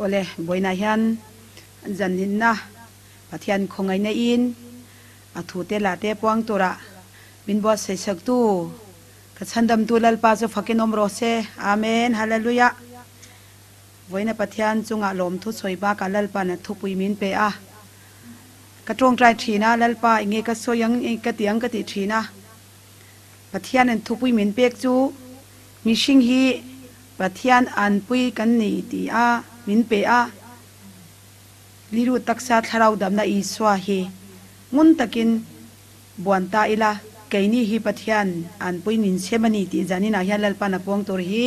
kole boina hian janin na pathian khongai na in athu te la te puang tura min bo se sak tu ka chandam tu lalpa chu fakin om ro se amen hallelujah boina pathian chunga lom thu choiba ka lalpa na thupui min pe a ka trong trai thina lalpa inge ka soyang ka tiang ka ti thina pathian an thupui min pek chu mihring hi pathian anpui kan ni ti a min pe a liru taksa tharau damna I swa hi ngun takin buanta ila kaini hi pathian anpui nin semani ti janina hian lalpa na pong tor hi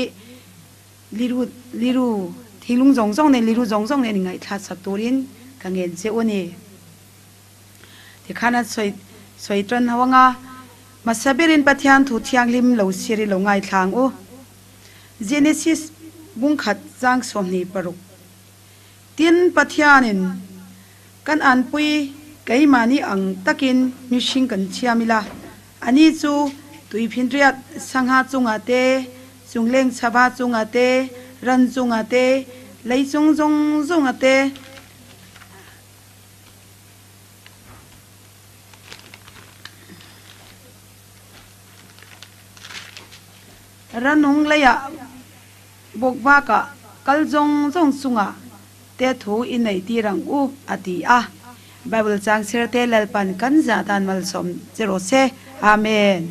liru thilung jongjong ne liru jongjong ne ngai tha sak turin ka ngel che oni ti khana soi tran hawanga masabirin pathian thu thiang lim lo siri lo ngai thlang o Genesis bung khat jang somni paruk tin pathianin kan anpui kaimani ang takin mihring kan chiamila ani chu tui phinriat sangha chunga te chungleng chaba chunga te ran chunga te leichung jong chunga te ranung leya bokba ka kaljong jong chunga te thu inai ti rang u ati a Bible chang serte lalpan kan za tan mal som zero se amen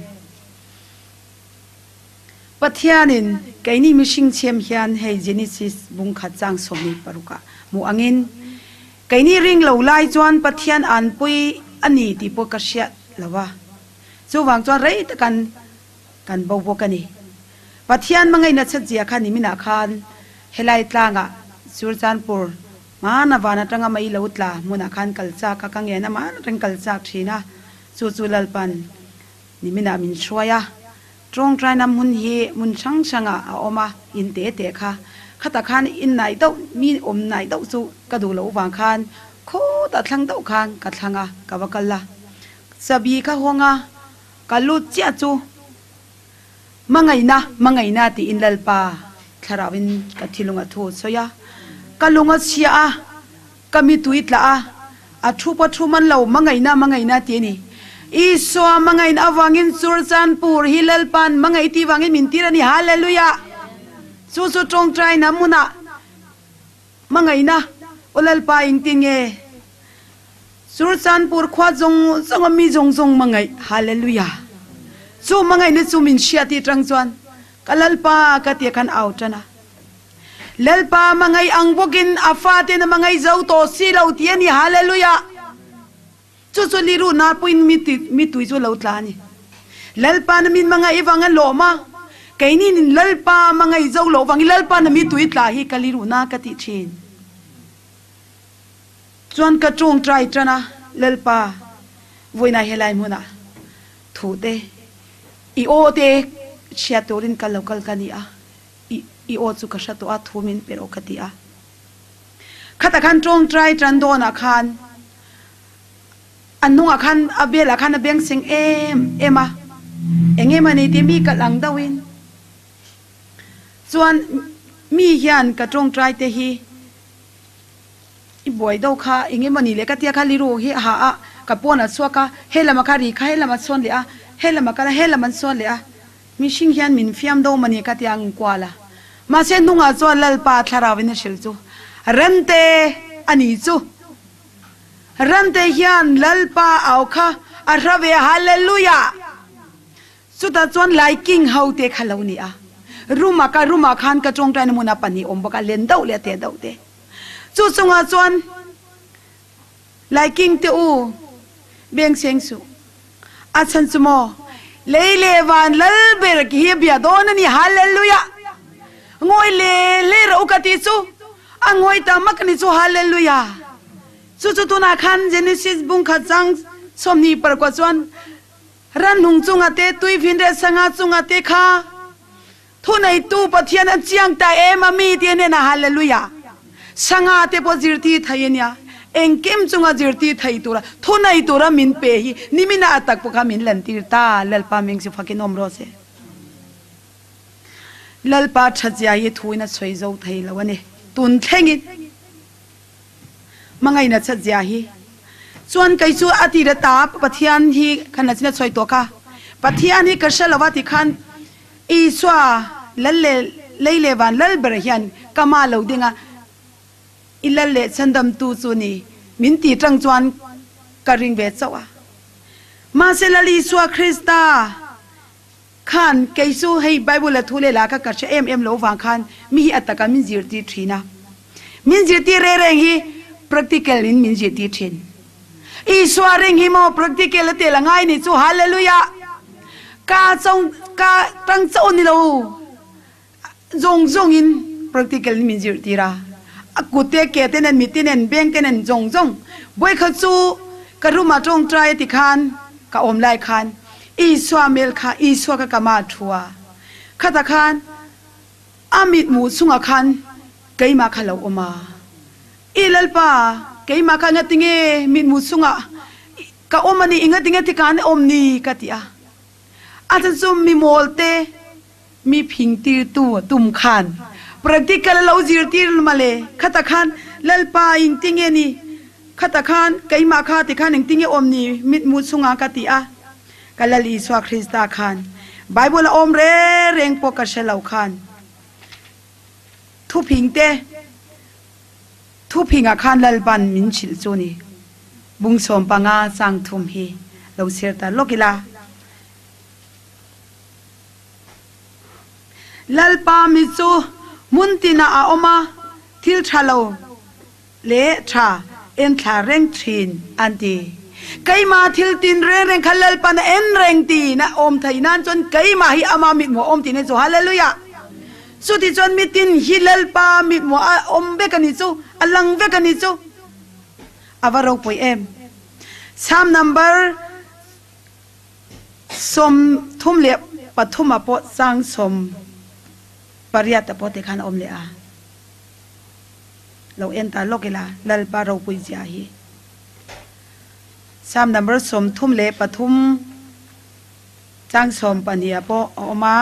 pathianin kaini mihring chem hian hei Genesis bung khat chang somni paruka mu angin kaini ring lo lai chuan pathian anpui ani ti po ka sia lawa chuwang chuan rei ta kan bo bo kani pathian mangai na chajia khan nimina khan helai tlanga surjanpur mana wana tanga mai lautla muna khan kalcha ka kange na man reng kalcha thina chu lalpan nimina min shwaya trong trai nam hun hi mun sang sanga a oma in te kha khata khan in nai dau mi om nai dau chu ka du lo wang khan kho ta thlang dau khan ka thlanga ka wakalla sabi kha honga kalu chia chu mangai na ti in lalpa tharawin ka thilunga thu soya kalunga sia kami tuitla a thu pa thu man lo mangai na ti ni iso mangai na awangin surjanpur hilalpan mangai ti wangin mintirani hallelujah su trong trai namuna mangai na olalpa ingtinge surjanpur khwa jong mi jong mangai hallelujah su mangai ne chu min siati trangchuan kalalpa ka ti khan outana lalpa mangai angbogin afate na mangai zau to silo tiani hallelujah chu liru na puin mi tui chu lo tlani lalpa na min mangai wanga loma kaini nin lalpa mangai zau lo wangi lalpa na mi tui tla hi kaliru na ka ti thin chuan ka chung trai trana lalpa voina helai muna thu te I o te chiatorin ka local kania I o chu ka shato a thumin pero khatia khata khan trong trai trandona khan anunga khan abela khan beng sing ema enge mani ti mi ka lang dawin chuan mi hian ka trong trai te hi I boy dau kha enge mani le ka tia kha liru hi ha a ka pona chuaka helama kha ri kha helama chon le a helama kala helaman son le a mihring hian min fiam do mani ka tiang kwala ma se nunga cho lalpa thlarawin shil chu rante ani chu rante hian lalpa au kha arave hallelujah chuta chon liking haute khaloni a ruma khan ka chong trai namuna pani ombaka len dau le te dau te chu chunga chon liking te u beng seng su achan chumo leile wan lalber ki bia donani hallelujah ngoi le ro kati chu angoi ta makni chu hallelujah chu tuna khan Genesis bung kha chang somni par ko chon ran nung chunga te tui vinre sanga chunga te kha thunai tu pathian a chiang ta mi te ne na hallelujah sanga te pozirti thayenia engkem chunga jirti thai tura thunai tura min pe hi nimina atak pukha min lantir ta lalpa ming se fakin omro se lalpa thajia hi thuina choi zo thai lawani tun thengin mangai na chat ja hi chuan kai chu ati ra ta pathian hi khana china choi to ka pathian hi karsalawa ti khan i swa lalle leile wan lal ber hian kama lo dinga ilalle chandam tu chu ni min ti tang chuan karing ve chawa ma selali swa krista khan kaisu hei bible la thule la ka ka em lo wang khan mi hi ataka min zirti thina min zirti re re hi practical in min zirti thin I swaring hi mo practical te la ngai ni chu hallelujah ka chong ka tang chon ni lo zong in practical in min zirti ra akute ke tenen mitinen beng tenen zong boy kha chu karuma tong try ti khan ka om lai khan I swa mel kha I swa ka kama thua khata khan amit mu sunga khan keima khalo oma ilalpa keima kha ngatinge mit mu sunga ka omani ingatinge ti kan omni katia ajan zum mi molte mi phingti tu tum khan practical lo zirtir male khata khan lalpa ingtinge ni khata khan keima kha ti khan ingtinge omni mit mu sunga katia kalali swa krista khan bible om re reng po ka shelau khan thu phingte thu phinga khan lalban min chil chuni bung som panga chang thum hi lo serta lokila lalpa mi chu muntina a oma thil thalo le tha en thla reng thin anti kaima thil tin reng khalal pan en reng ti na om thainan chon kaima hi ama mi mo om ti ne chu hallelujah suti chon mitin hilal pa mi mo om be kani chu alang be kani chu avaro poi em sam number som thum le pathuma po sang som pariata po te khan om le a lo enta lokela lal pa ro pui ja hi sam number som thum le pathum sang som pania po oma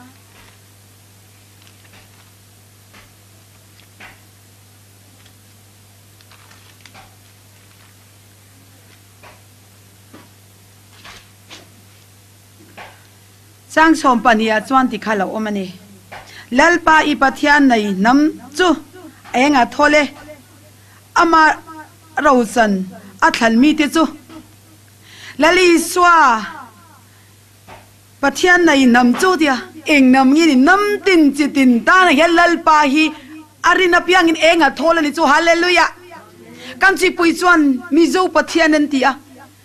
sang som pania chuan ti khala omani lalpa I pathian nei nam chu enga thole ama rosan athal mi te chu lali swa pathian nei nam chu dia eng nam ngi ni nam tin chi tin ta na ya lalpa hi arina piang in enga thole ni chu hallelujah kan chi pui chuan mi zo pathian an tia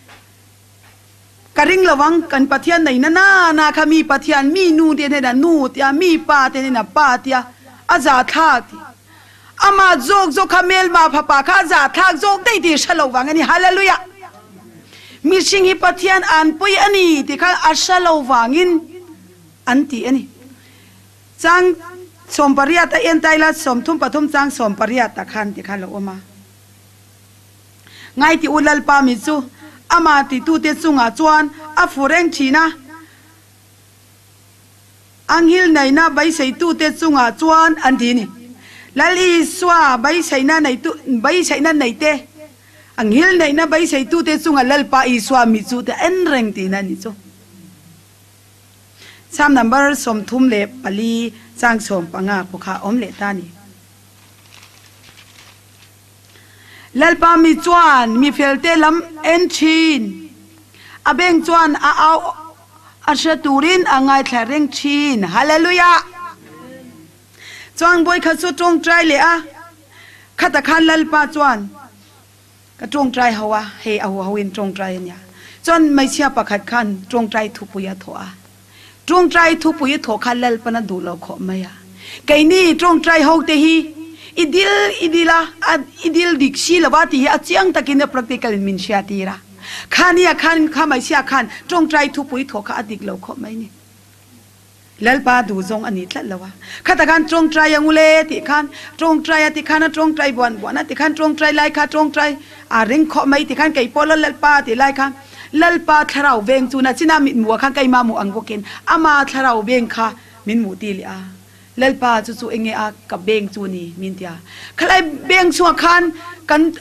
karing lawang kan pathian nei na khami pathian mi nu de ne da nu tia mi pa te ne na pa tia aza thak ama jok khamel ma phapa kha za thak jok dei ti shalowang ani hallelujah Mihring hi pathian anpui ani ti kha ashalowangin anti ani chang som pariata entaila som thum pathum chang som pariata khan ti kha lo oma ngai ti ulal pa mi chu ama ti tu te chunga chuan a fureng thina anghil naina bai sei tu te chunga chuan an dini lali swa bai seina nei tu bai seina nei te anghil naina bai sei tu te chunga lalpa I swa mi chu te en reng ti na ni chu sam number som thum le pali chang som panga pokha om le ta ni lalpa mi chuan mi felte lam en thin abeng chuan a au asha turin angai thlareng thin hallelujah chuan boy kha chu tong trai le a khata khan lalpa chuan ka tong trai hawa he a hawin tong trai nya chuan mai sia pakhat khan tong trai thupuya thoa tong trai thupuya tho khan lalpa na du lo kho maya kaini tong trai ho te hi idil diksi lawati achiang takin practical min siatira khania khan khamai sia khan tong trai thupui thoka adik lo kho mai ni lalpa du zong ani tlat lawa khata khan tong trai angule ti khan tong trai ati khan tong trai bon ti khan tong trai lai kha tong trai a ring kho mai ti khan kai pol lalpa ti lai khan lalpa tharau veng chuna china mit mu khan kai ma mu angbokin ama tharau veng kha min mu ti li a lalpa chu enge a ka beng chu ni min tia khalai beng chu khan kan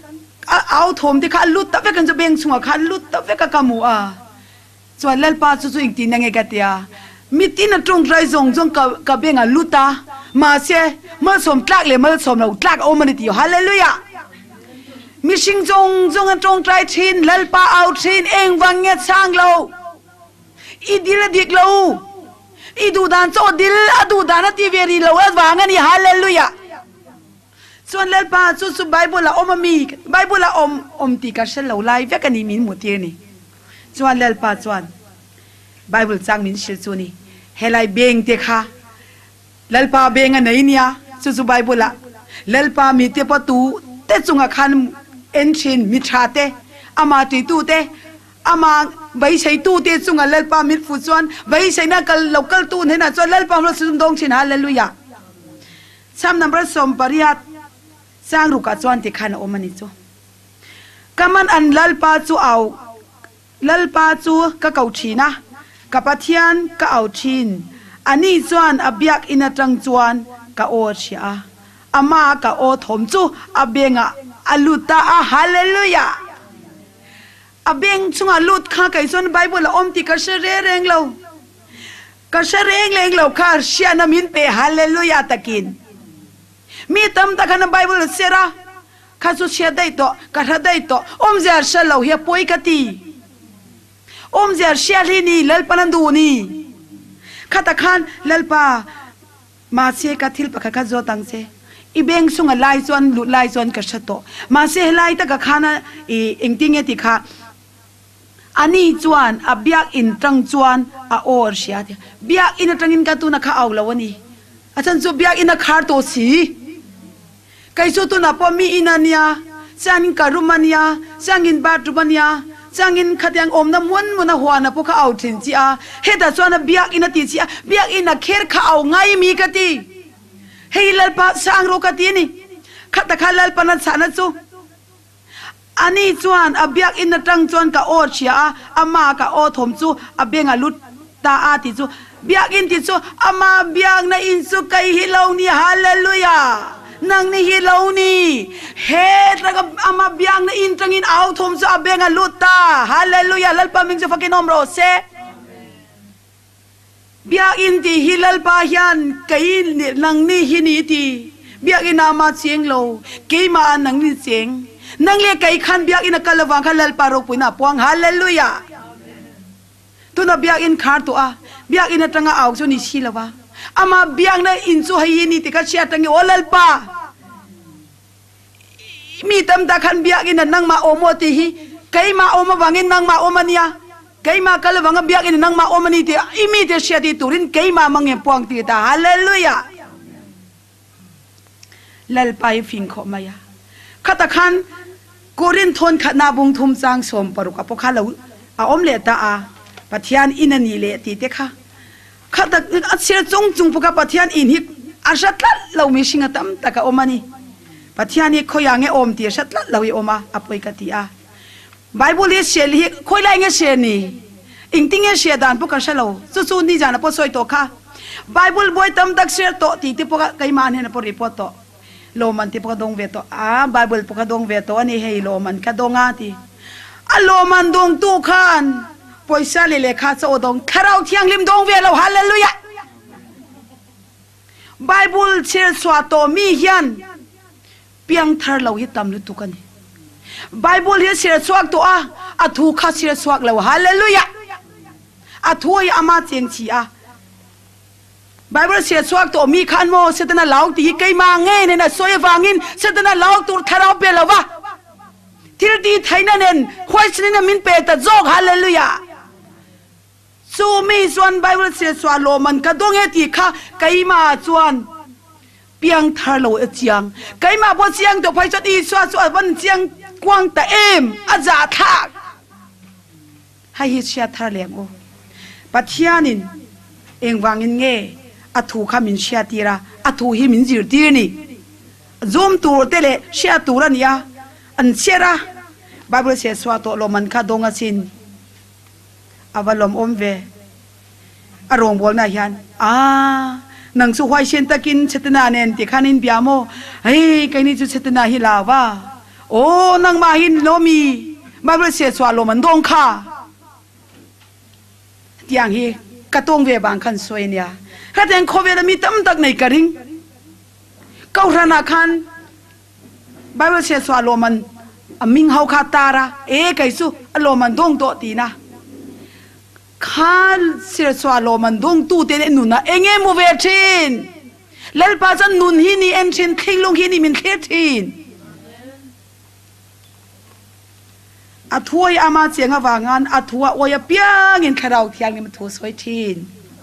เอาถมที่ข้าลุดตะเวกันจะเบ่งชัวข้าลุดตะเวกันกมูส่วนเล่นป้าจู่ๆอีกทีนั่งเอกตียมิติน่ะตรงใจจงกับเบ่งลุดตามาเสียเมื่อสมตรักเลยเมื่อสมเราตรักโอมันติอยู่ฮาเลลูยามิชิงจงตรงใจชินเล่นป้าเอาชินเองวังเงียช่างเราอีดีละดิกเราอีดูดานโซดิลอดูดานที่เวรีเราวางนี่ฮาเลลูยาส่วนเล่นป้าจู่ๆไบเบิลละอมมีไบเบิลละอมตีกัสเราไล่เวกันนี่มินหมดทีนี่ส่วนเล่นป้าส่วนไบเบิลจังมินชิลซูนี่เฮลัยเบงเตค่ะเล่นป้าเบงอันไหนเนี่ยจู่ๆไบเบิลละเล่นป้ามีเตปตูเตจุงอาคันเอ็นชินมิชาเตอามาตีตูเตอามาใบใช้ตู้เตจุงเล่นป้ามิดฟุตส่วนใบใช้นักเราเกลตูนเห็นนะส่วนเล่นป้าเราสุดดงชินฮาเลลูยาซ้ำนำประสมปริยัติสร้างรูกส่วนที่ขันโอมันนี่จูกำมันอันลัลปาจูเอาลัลปาจูก็เก่าชีนะกับปะเทียนก็เอาชีนอันนี้ส่วนอเบียกอินาจังจวนก็โอเชียอามาก็โอถมจูอเบียงอัลลุตาฮาเลลูยาอเบียงจุงอัลลุตข้าไก่ส่วนไบเบิลละอมติกระเชเรงเรากระเชเรงเราข้าเชียนามินเปฮาเลลูยาตะกินมีตั้มตะกันไบเบิลเสระข้าสุเชียได้ต่อกระทได้ต่ออมเสียเชลล์เฮียป่วยกตีอมเสียเชียที่นี่เล่ปนันดูนี่ข้าตะขันเล่ปามาเสียกัทิลปะข้าจอตังเสอีเบงสุงไลส่วนลุไลส่วนกระชโตมาเสียไลตะกะขันอิงติงเอติค่ะอันนี้จวนอเบียกอินตรังจวนอาโอร์เชียเดียเบียกอินตรังอินกัตุนักเอาละวันนี้อาจารย์จูเบียกอินนักคาร์โตสีไก่สุตุนับว่ามีอินานียสังการุมานียสังอินบาตุมานียสังอินขัดยังอมน้ำมันมันหัวนับพวกเขาเอาถึงจีอาเฮตัดส่วนเบียกอินาติจีอาเบียกอินาเคร์เขาเอาไงมีกติเฮลัลปะสังโรกตินี่ขัดตะขันลัลปะนัดสานัดจูอันนี้จวนอเบียกอินาตังจวนกับโอเชียอามากับโอถมจูอเบียงลุดตาอาติจูเบียกอินติจูอามาเบียกในอินสุไกฮิลาวนี่ฮาเลลูยานังนี่ฮิลาวนี่เฮตระกับอามาเบียงในอินตรังอินเอาถมจูอเบียงลุดตาฮาเลลูยาลัลปามิงจูฟักกินอมโรเซเบียกอินติฮิลัลปายันไกนังนี่ฮินีติเบียกอินามาเสียงโลเกยมานังนี่เสียงนังเลี้ยไก่ขันเบียกอินักลวังขันลัลปารกปุยนาปวงฮาเลลูยาตุนเบียกอินขาร์ตัวเบียกอินตั้งเอาจนิชิลวะอามาเบียกนั้นอินสุให้ยินติกัดเชียตั้งโอลัลปามีตั้มตาขันเบียกอินนั่งมาโอโมติฮิไก่มาโอมาวังอินนั่งมาโอมานียไก่มากลวังเบียกอินนั่งมาโอมานีติอิมีเตเชียติตุรินไก่มามังเงปวงติตาฮาเลลูยาลัลปาฟิงขมายาขัตขันโกรินทนขัดนาบุงทุมจางสมปรุกอพข้าเราอมเลตาปัทยานอินนีเลติเตค่ะขัดอัศเชจงจุงพวกปัทยานอินฮิอาชัดละเราไม่ชิงตั้มตะกะอมานีปัทยานนี้ขยังเงอมตีชัดละเราอมาอภัยกติอาไบเบิลเสียลิขอยไล่เงเสียนี่อิงติงเงเสียดานพวกเราจู่ๆนี่จานะพอสวยโตค่ะไบเบิลบอยตั้มตักเสียโตตีที่พวกไก่มาเนี่ยนะพอรีพอโตโลมันที่พวกดงเวโตไบเบิลพวกดงเวโตอันนี้ให้โลมันกระดงอาทีโลมันดงตู้ขันปอยซาเลเลข้าจะอดงคาราวเทียงลิมดงเวลาฮาเลลูยาไบเบิลเชื่อสวดโตมีเฮียนเพียงทาร์เราฮิตตามลุตุกันไบเบิลเชื่อสวดตัวอาทูข้าเชื่อสวดเราฮาเลลูยาอาทูยอามาเจงชีไบเบิลเชื่อสวดตัวมีขันโมเสตนาเหลาตีไกมาเงี้ยเนี่ยนะสวยวางินเสตนาเหลาตัวคาราวเปล่าวะที่ดีไทยนั่นเองควายชนิดนั้นมินเปตะโจกฮาเลลูยาสู้มีส่วนไบเบิลเสียสวาโลมันกระดงเฮติค่ะไกมาส่วนเปียงทาร์โลเจียงไกมาพอเจียงตัวไปจะดีสวาวันเจียงกวางตะเอ็มอาจาทักให้ฮิเชียทาร์เลียงโอปัทยานินเองวางเงินเง่อถูขามินเชียตีระอถูหิมินจิรตีนี่zoomตัวเตเลเชียตัวนี่ยอันเชียระไบเบิลเสียสวาโตโลมันค่ะดงอาซินอาวลมอมเวอารมณ์บอลนายันนังสุขวัยเชนตะกินเชตนาเนนติขานินพิอาโมเฮ้ยไกนี่จุเชตนาฮิลาวะโอ้นังมาหินโลมีมาเบลเสียสวาโลมันดงค่ะอย่างฮีกระตงเวบางคันสวยเนี่ยถ้าแต่งโควิดมีตั้มตักในกระดิ่งเก้าธนาคารบาเบลเสียสวาโลมันมิงเฮาคาตาระไก่สู้โลมันดงโตตีนะข้าเสียสวาโลมันดงตู้เตนนุนนะเงมูเวชินเลลปาจันนุนฮินีเอ็นชินคิงลงฮินีมินเคทินอาทัวยอามาเสียงว่างานอาทัวโอยเปียงเงินคาราเทียงนี่มันทัวสวยทิน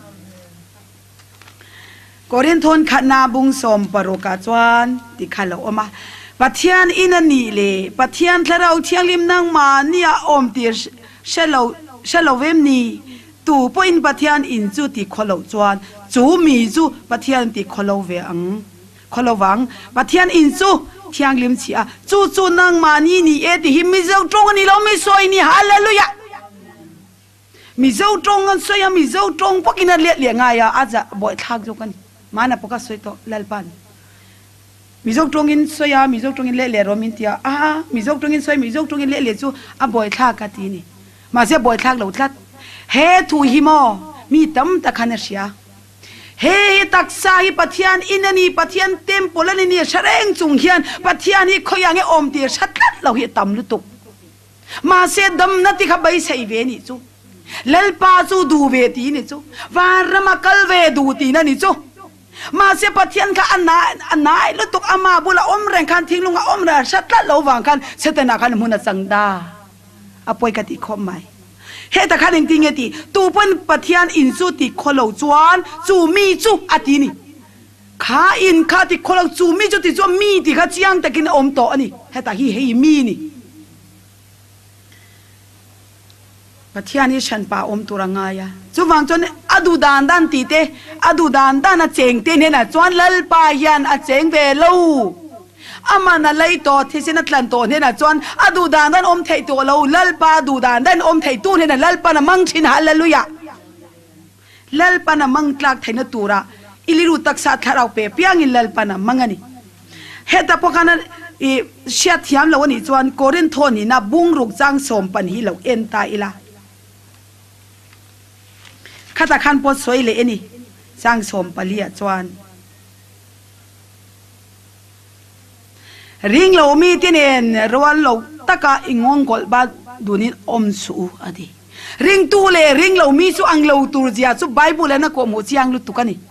กอรินทนขนาบุงสมปรกาจวนติขันเราออกมาปัทยานอินันนี่เลยปัทยานคาราเทียงลิมนังมาเนี่ยอมตีเชลเวมนี่ตู่ปอินปัทยานอินจูติขลาวจวนจูมีจูปัทยานติขลาวเวงขลาวังปัทยานอินจูเทียงลิมชีอาจูนังมานี่ติหิมิเจ้าจงนี่เราไม่สวยนี่ฮาเลลูยามิเจ้าจงกันสวยมิเจ้าจงพวกกินเลี้ยงไงอาจจะบ่อยทักจุกันมานะพวกก็สวยโตเลลปันมิเจ้าจงกินสวยมิเจ้าจงกินเลี้ยโรมินเตียมิเจ้าจงกินสวยมิเจ้าจงกินเลี้ยจูบ่อยทักกันทีนี่มาเสียบ่อยทักเราทักเฮทูหิมอมีตั้มตะคันเสียเฮตักษาฮิปัทยานอินนี่ปัทยานเต็มโพลันนี่เฉลงจุงเฮียนปัทยานนี่เขายังอมตีชัดลัดเราเฮตั้มลุตุกมาเสียดำนัดที่เขาไปใส่เวนี่จูเลลปาจูดูเวทีนี่จูวารมาคัลเวดูตีนั่นนี่จูมาเสียปัทยานข้าอันไหนลุตุกอามาบุลอมแรงคันทิ้งลงอมแรงชัดลัดเราวางคันเสตนาคันมุนจังดาอภัยกติคอมไหมเฮตคันจริงๆที่ตัวเป็นปัทยานอินสุติคนเราจวนจูมีจูอัตินี่ข้าอินข้าที่คนเราจูมีจูที่จูมีที่ข้าจียงแต่กินอมโตอันนี้เฮตฮีเฮมีนี่ปัทยานี่ฉันป่าอมตัวงายะจูฟังจนอดูดานด้านตีเตอดูดานด้านเจงเตเนี่ยนะจวนลลปายันเจงเวลูอามานาไลโตที่เสนัดลันโตเนี่ยนะจวนอดูดานด้านอมไทยตัวเราลลปาดูดานด้านอมไทยตู้เนี่ยนะลลปานะมังชินฮาเลลูยาลลปานะมังตลักไทยนตูระอิลิรุตักษาคาราเปเปียงอิลลปานะมังอันนี้เฮตาพวกนั้นเชียที่ยามเราวันนี้จวนโกรินโทนี่นะบุ้งรุกจังสมปันฮิเราเอ็นตาอิละข้าตาขันปวดสวยเลยนี่จังสมปลียจวนริงเรามีที่เนี่ยรัวเราตะกะอิงงกอลบาดูนี่อมสูอดีริงตูเลยริงเรามีสูอังเราตูเจียสูไบเบิลนะก็มูจีอังลุตุกันนี่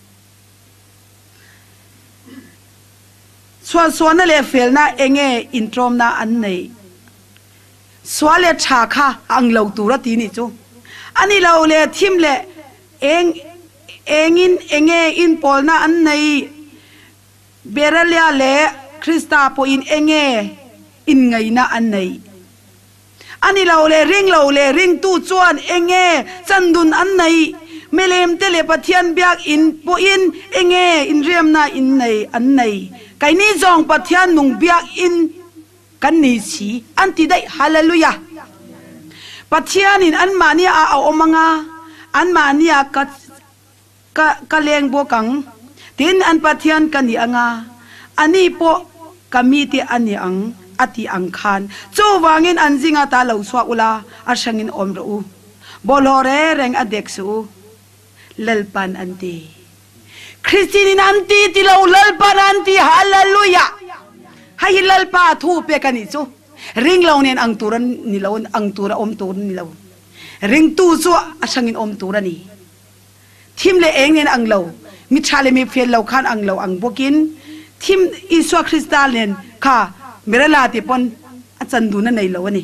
ส่วนนั่นเลยเฟลนะเองอินทรมนะอันนี้ส่วนเลยชาค่ะอังเราตูระตีนี่จูอันนี้เราเลยทิมเลยเองอินปอลนะอันนี้เบรเลียเลยคริสตาโปอินเองอินไงนะอันนี้อันนี้เราเลยริงตู้จวนเองจันดุนอันนี้เมเลมเตเลปะเทียนเบียกอินโปอินเองอินเรียมนะอินไหนอันนี้ไก่นี้จองปะเทียนนุงเบียกอินกันนี้สีอันที่ได้ฮาเลลูยาปัทยานินอันมาเนี่ยเอาอมังอาอันมาเนี่ยกะเลงบวกังทินอันปัทยานกันนี่อ่ะอันนี้พวกกมีที่อันนี้อังอติอังคารจูวางินอันจิงอาตาเหล่าสวะอุลาอาชังินอมรูบอลเรเรงอเด็กสูเลลปันอันตีคริสตินอันตีที่เราเลลปันอันตีฮาเลลูยาให้เลลปาทูเปกันนี่จูริงเราเนี่ยอังตุรันนี่เราอังตุระอมตุรนี่เราริงตู้ซัวอาชังินอมตุรันนี่ทีมเลเองเนี่ยอังเรามิชาเลมีเฟียนเราขันอังเราอังบกินทีมอิสวาคริสตัลเนี่ยค่ะเมรลาติปนอาจารย์ดูนั่นในเราวะนี่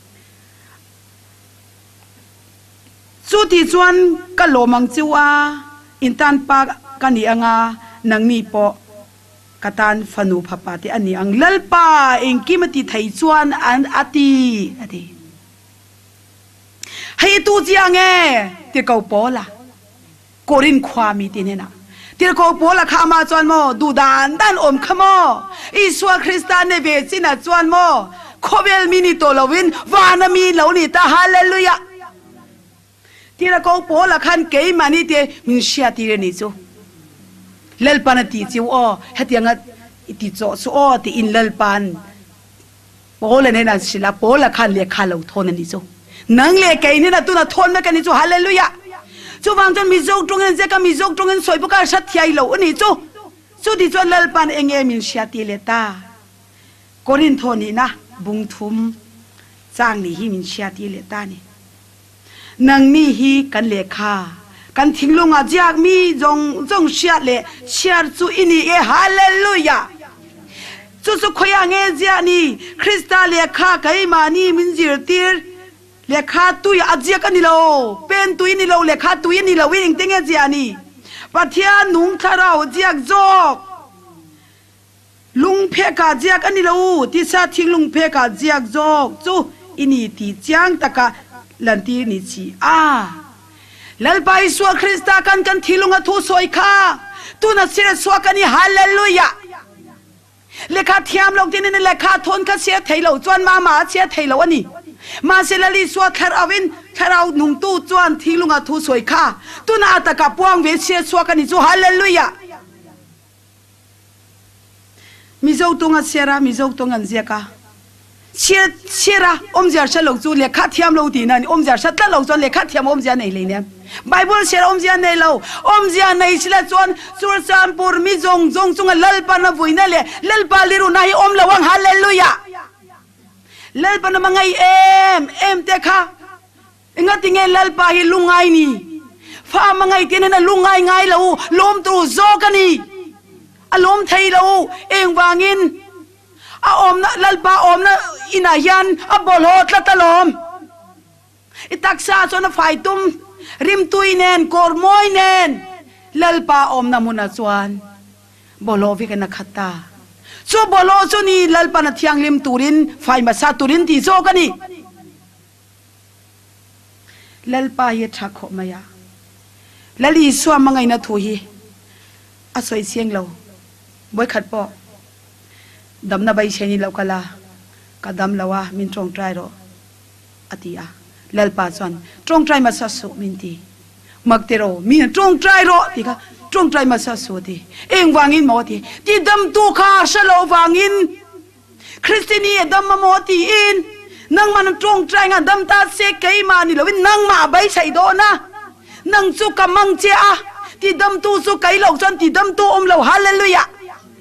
สุดที่ชวนก็โลมังจิวาอินตันปากกันนี่อ่ะนังมีปอกระตานฟนูพปาติอันนี้อังลลปาเองกิมติไทยชวนอันอติให้ตูจียงที่เขาปอละโกรินความมีที่เนี่ยนะที่เขาปอละข้ามาจวนโมดูดานด้านอมขโมอิสวาคริสตานในเวจินะจวนโมโคเวลมินิโตลวินวานามีเหล่านี้ตาฮาเลลูยาที่เขาปอละขันเกยมานี่เตมินเชียตีเรนิจูเลลปันตีจิวอ๋อเฮตียงอิติโจสุอ๋อตีอินเลลปันโป้เลยเนี่ยนะสิละโป้ละคันเลียคันเราทนนั่นนี่จูนังเลียไก่นี่นะตัวน่ะทนไม่กันนี่จูฮาเลลูยาจูวางจนมีโจกตรงนั้นเจ้าก็มีโจกตรงนั้นสวยพวกเราชัดใหญ่เราอันนี้จูที่จวนเลลปันเองมินเชียตีเลตาโกรินโทนี่นะบุงทุมจางนี่ฮิมินเชียตีเลตานี่นังนี่ฮีกันเลขากันทิ้งลงอาจากมีจงเชียเลเชียจูอินี่ฮาเลลูยาจูสุขยังเงเจานี่คริสต์เลขาไกมานี่มินจิรตีร์เลขาตุยอาจากกันนี่เราเป็นตุยนี่เราเลขาตุยนี่เราวิ่งเต็งเจานี่ปัทยานุงทาราจากจอกลุงเพกาจากอันนี้เราที่ซาทิ้งลุงเพกาจากจอกจูอินี่ที่จางตะกะลันตีนิชีลัลไปสวคริสตากันที่ลุงทูสวยข้าตุนัสเสียสวกันนี่ฮาเลลูยาเลขาเทียมลงที่นี่เลขาทนข้าเสียไทยเราจวนมาเสียไทยเราอันนี้มาเซลลีสวคาราวินคาราหนุ่มตู้จวนที่ลุงทูสวยข้าตุนาตะกะปวงเวเสียสวกันนี่จูฮาเลลูยามิโซตุงเสียระมิโซตุงเสียกาเชียระเสียฉันลงจูเลขาเทียมเราดีนั่นเสียฉันตั้งเราจวนเลขาเทียมเสียไหนเลยเนี่ยไบเบิลเชื่อเสียในเราเสียในสิละจวนสุรสานปูร์มิจงลัลปานาบุยนั่นเลยลัลปาลิรุนายละวังฮาเลลูยาลัลปานามังไงเอ็มเตค่ะงั้นที่ไงลัลปาฮิลุงไงนี่ฟ้ามังไงที่นั่นลุงไงเราลมตรูโซกันนี่อารมณ์ไทยเราเองวางินนะลัลปานะอินายันบอลโหดละตะลมตักซาจนฝ่ายตุ้มริมตุยเนนกอร์มอยเนนลัลปานะมุนาจวนบอลวิกันนักขัตตาsoบอลจนี่ลัลปานะที่ยังริมตุรินฝ่ายมาซาตุรินที่โซกันนี่ลัลปาเยชักขมายาลัลีสวมมังไงนะทุยอาศัยเสียงเราบ่อยขัดปอดำนาใบเชนี่เรากะลากะดำเราว่ามินตรงใจรออติยาลัลปาจวนตรงใจมาสัสุมินตีมักเตโรมินตรงใจรอติกะตรงใจมาสัสุติเองวางินหมอติที่ดำตูขาชะโลวางินคริสตินีดำมาหมอติอินนังมันตรงใจงานดำตาเสกไกมานี่เราวินนังมาใบใส่โดนะนังสุกมังเจ้าที่ดำตูสุกไกเราจนที่ดำตูเราฮาเลลูยา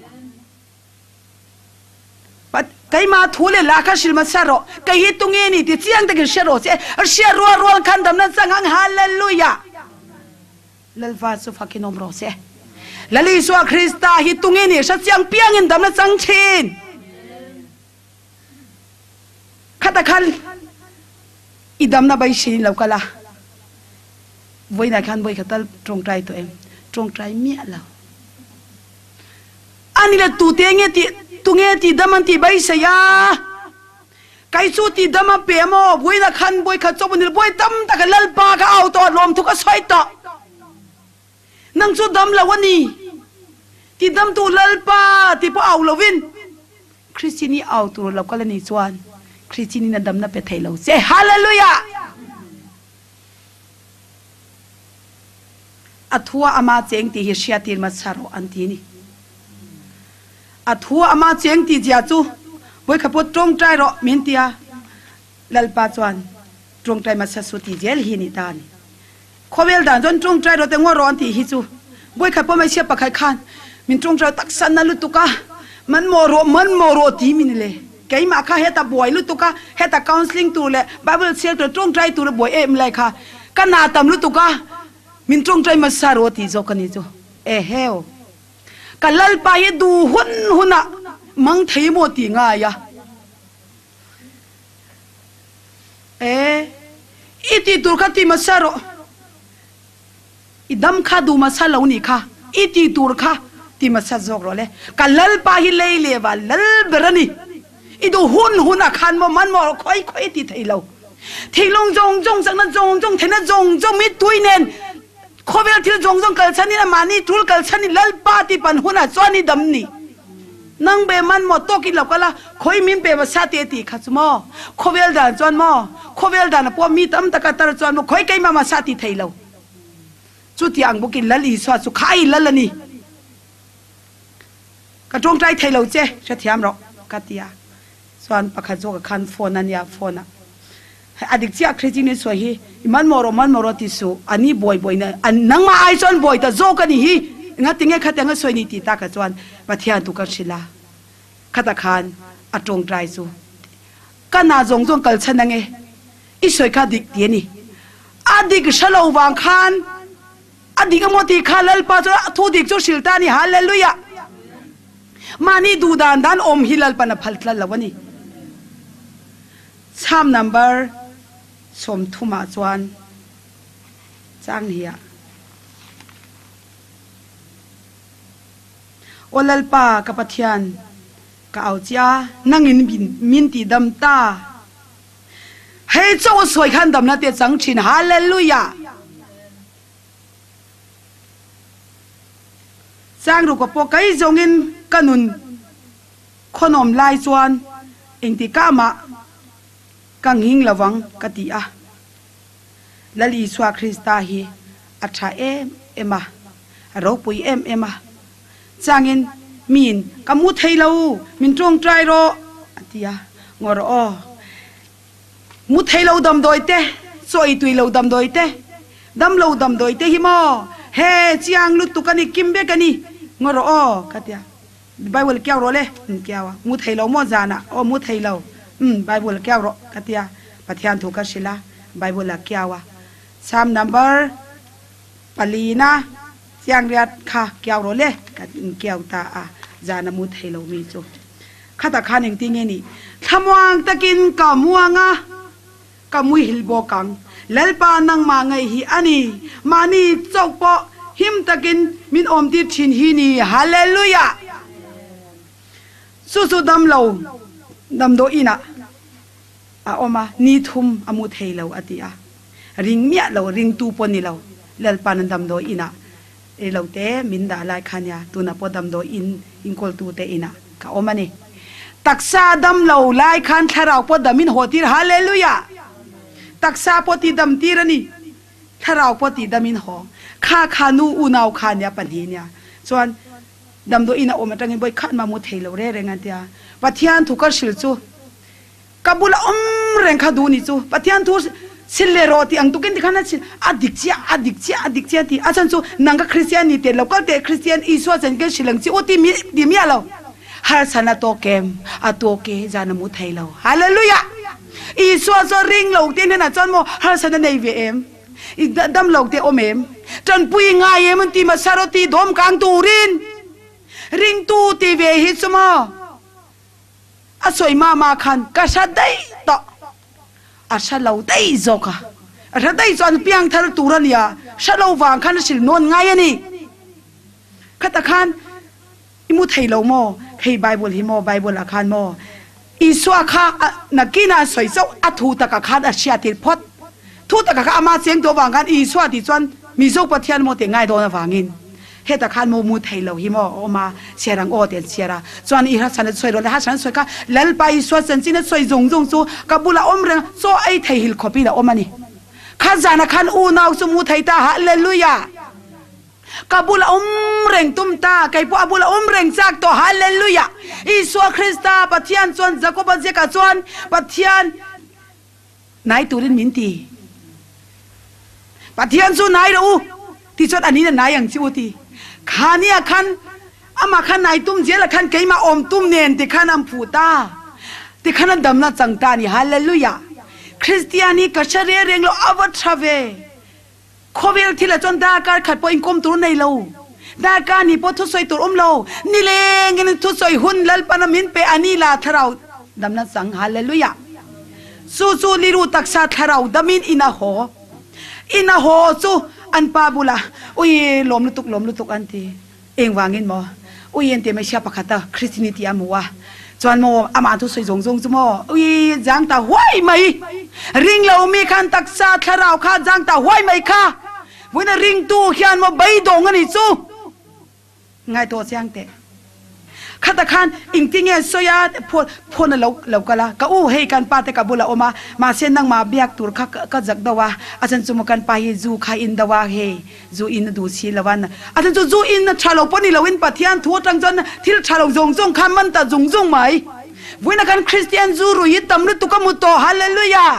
ไกมาทูเลลาคาชิลมาซาโรไกฮิตุงเอนี่ที่เสียงตะกิเชโรเซรัวคันดำนั้นสังหังฮาเลลูยาลัลฟาสุฟักินอมโรเซลัลิสวาคริสตาฮิตุงเอนี่ชัดเสียงเปียงอินดำนั้นสังชินขัดขันอีดำนั้นใบชินเรากะละวัยนักขันวัยขัดตรงใจตัวเองตรงใจเมียเราอันนี้แหละตูเตียงที่ตุงเอที่ดำมันที่ใบเสียไก่สู้ที่ดำมันเปียโม่บุยนักขันบุยขัดจบนี่บุยดำตะกันลัลปาก็เอาตัวลมทุกข์สอยต่อนั่งสู้ดำละวันนี้ที่ดำตัวลัลปาที่พอเอาละวินคริสตินีเอาตัวเราก็เลยนิจวนคริสตินีนั่นดำนั่นเป็นไทยเราเซฮาเลลูยาอัฐวอามาเจงที่เฮียตีนมาสารอันทีนี่อัฐวอามาเจงที่เจ้าจูไว้ขับรถตรงใจรอมินตียลัลปาจวนตรงใจมาสัสุติเจลฮินิตานีขวเวลด่านจนตรงใจรอแต่งัวร้อนที่ฮิจูไว้ขับรถไม่เชื่อปะใครขันมินตรงใจตักสันนั่นลุตุกะมันโมโรตีมินเลยแกมาค่ะเฮตาบวยลุตุกะเฮตาคาวน์ซิลิงตัวเลยบาเบิลเซียตัวตรงใจตัวบวยเลยค่ะกันนาตามลุตุกะมินตรงใจมาสารติโจกันนี่จูเฮลกันลัลปายดูหุ่นมังเทโมติง่ายอีติตัวกันที่มาสารอีดำข้าดูมาสารเรานี่ค่ะอีติตัวค่ะที่มาสารจอกเราเลยกันลัลปายเลยว่าลัลเบรนี่อีดูหุ่นขันมันค่อยติดให้เราที่ลงจงสักนั้นจงเทนั้นจงมิดตุยเน้นขวเวลที่จงเกิดฉันนี่นะมานี่ทุลเกิดฉันนี่ลัลปาที่ปันหุ่นจวนนี่ดำนี่นังเบมันหมดโตกินหลับกันละคอยมินเปมาซาเตติขัดสมอขวเวลด่านจวนมอขวเวลด่านพวกมีตั้มตะกัตระจวนมอคอยไกมาซาติไทยเราจุดที่อังบุกินลัลีสวัสสุขายลัลนี่กระจงใจไทยเราเจ้าเทียมเรากัตยาสส่วนประคันโจกับคันโฟนนันยาโฟนะอดีตเจ้าคริสตินสวยฮีมันมอรติสูอันนี้บ่อยนะอันนังมาไอจอนบ่อยแต่โจกันนี่ฮีงั้นติงเงี้ยขัดยังสวยนี่ตีตากับจวนปะเทียนตุกันศิลาขัดขันอัตรงใจสูกันน่าจงกัลชันนั่งเออีสวยขัดดิกเดียนี่อดีตฉลองวางขันอดีตก็มติขันเลลปาจทุดิกจุศิลตานี่ฮาเลลูยามานี่ดูดานอมฮิลลปนพัลตลละวันนี้ซ้ำนัมเบอร์สมทุมาจวนจ้างเฮียโอลลปากับปะเทียนกับเอาจ้านั่งอินบินมินตีดำตาให้เจ้าสวยขันดำนาเตียจังชินฮาเลลูยาจ้างรูกับพวกไก่จงอินกันุนคนอมลายจวนเองที่ก้ามากังหิงระวังกติอาลลีสวาคริสตาฮีอัชาเอ็มเราปุยเอ็มจางอินมินกมุทัยเรามินตรงใจรออติยางอรอมุทัยเราดำโดยเตะสวยตุยเราดำโดยเตะดำเราดำโดยเตะฮิมอเฮจียงลุตุกันนี่กิมเบกันนี่งอรอกติยาไบเบิลแก้วรอเลยแก้วมุทัยเราโมจานะมุทัยเราไบเบิลแก้วรอกติยาปะเทียนถูกกันศิลาไบเบิลแก้วซ้ำนัมเบอร์ปลีนะเสียงเรียดค่ะแก้วรอเลยแก้วตาจานามุทัยเรามีจูข้าตาข้าหนึ่งที่เงี้ยนี่ทำวางตะกินกับมัวงะกับมุยหิลโบกังเลลปานังมาไงฮีอันนี้มานี่จกปอหิมตะกินมินอมติชินฮีนี่ฮาเลลูยาสุดำเราดำโดอินะออกมานี่ทุ่มอมุทัยเราอติอาริงเมียเราริงตูปนี่เราเลลปานันดำโดอินะเราเตะมินดาลายขันยาตุนับดำโดอินโคลตูเตอินะก็ออกมานี่ตักซาดำเราลายขันทาราวปดดำมินหัวตีฮาเลลูยาตักซาปตีดำตีระนี่ทาราวปตีดำมินหัวข้าขานูอูนาวขันยาปัญหาเนี่ยส่วนดำโดอินะออกมาตั้งยังบ่อยขันมามุทัยเราเร่งกันเดียปัทยานถูกกระชิลจูกับบุลเร่งขาดูนี่จูปัทยานถูกสิเลโรตีอังตุกินที่ขนาดสิอดิกเจียที่อาจารย์จูนังกับคริสเตียนนี่เดียวเราก็เด็กคริสเตียนอีสวาจันกันสิลังจีโอตีมีดีมีอะไรฮาร์สันโตเกมโตเกจานามุทัยเราฮาเลลูยาอีสวาจะริงเราตีนี่นะจอนโมฮาร์สันในวีเอ็มอีดัมเราตีโอเมมจนปุยง่ายมันตีมาสารตีดอมกลางตูริงตูตีเวหิสมาสวยมาคันกษัตริย์ได้ต่ออาชาเราได้จอกอาชาได้จอนเพียงทารุตุรันยาชาเราวางคันสิลนวลง่ายนี่ขัดขันอิมุทัยเราโมให้ไบเบิลฮิโมไบเบิลอาคันโมอิสวาข้านักกินาสวยเจ้าอัฐุตะกะคันอาเชียติพอดทุตะกะข้ามาเสียงตัววางกันอิสวาติจวนมีโซปะเทียนโมเตง่ายโดนวางินเฮตะคันโมมุทัยเราฮิโมอมาเสียรังโอเตียนเสียระจวนอีฮัสันสวยรถฮัสันสวยค่ะแล้วไปสวยสันจินสวยจงจูกับบุลาอมเรงโซไอไทยฮิลคอปีละอมานี่ข้าจานะคันอูนาวสมุทัยตาฮาเลลูยากับบุลาอมเรงตุมตาไก่พวกบุลาอมเรงจากตัวฮาเลลูยาอิสวาคริสตาปัทยานจวนจักรบันเจกจวนปัทยานนายตูรินมินตีปัทยานจวนนายรู้ที่จวนอันนี้นายอย่างชิวตีขานี่ขันอามาขันนายตุ้มเจละขันเกยมาอมตุ้มเนียนติขันอัมพูตาติขันดำนัดจังตานี่ฮาเลลูยาคริสเตียนีกัชเรียเร่งเราอวตารเวโควิลที่ละจนดาการขัดปอยกรมตัวในเราดาการนี่พอทุสอยตัวเรานี่เลงกันทุสอยหุ่นลัลปนามินเปอันนี้ลาทเราดำนัดสังฮาเลลูยาสู้ลิรูตักษาทเราดำมินอินาโฮสู้อันปาบุลาอุ้ยล้มลุตุกอันทีเองวางเงินมออุ้ยเอ็นเตไม่เชื่อปะคัตตาคริสตินิติอามัวจวนโมอามาทุสวยจงจุโมอุ้ยจังตาห้วยไหมริงเรามีคันตักษาทเราข้าจังตาห้วยไหมค่ะวันนั้นริงตู้ขยันมาใบดงกันนี่สู้ง่ายตัวเสียงเตะขัดขันอิงติงเงสอยาพูนเราก็ละก็อู้ให้กันปาเตกับบุลาอมาเส้นนั่งมาเบียกตัวก็จักดาวาอาจารย์จุมกันไปจูขายอินดาวาเฮจูอินดูสีละวันอาจารย์จูอินชาลปนี่เราอินปัทยานทั่วทั้งจนที่ชาลจงคำมันแต่จงไหมวันนั้นกันคริสเตียนจูรุยตำลุตุกมุตโตฮาเลลูยา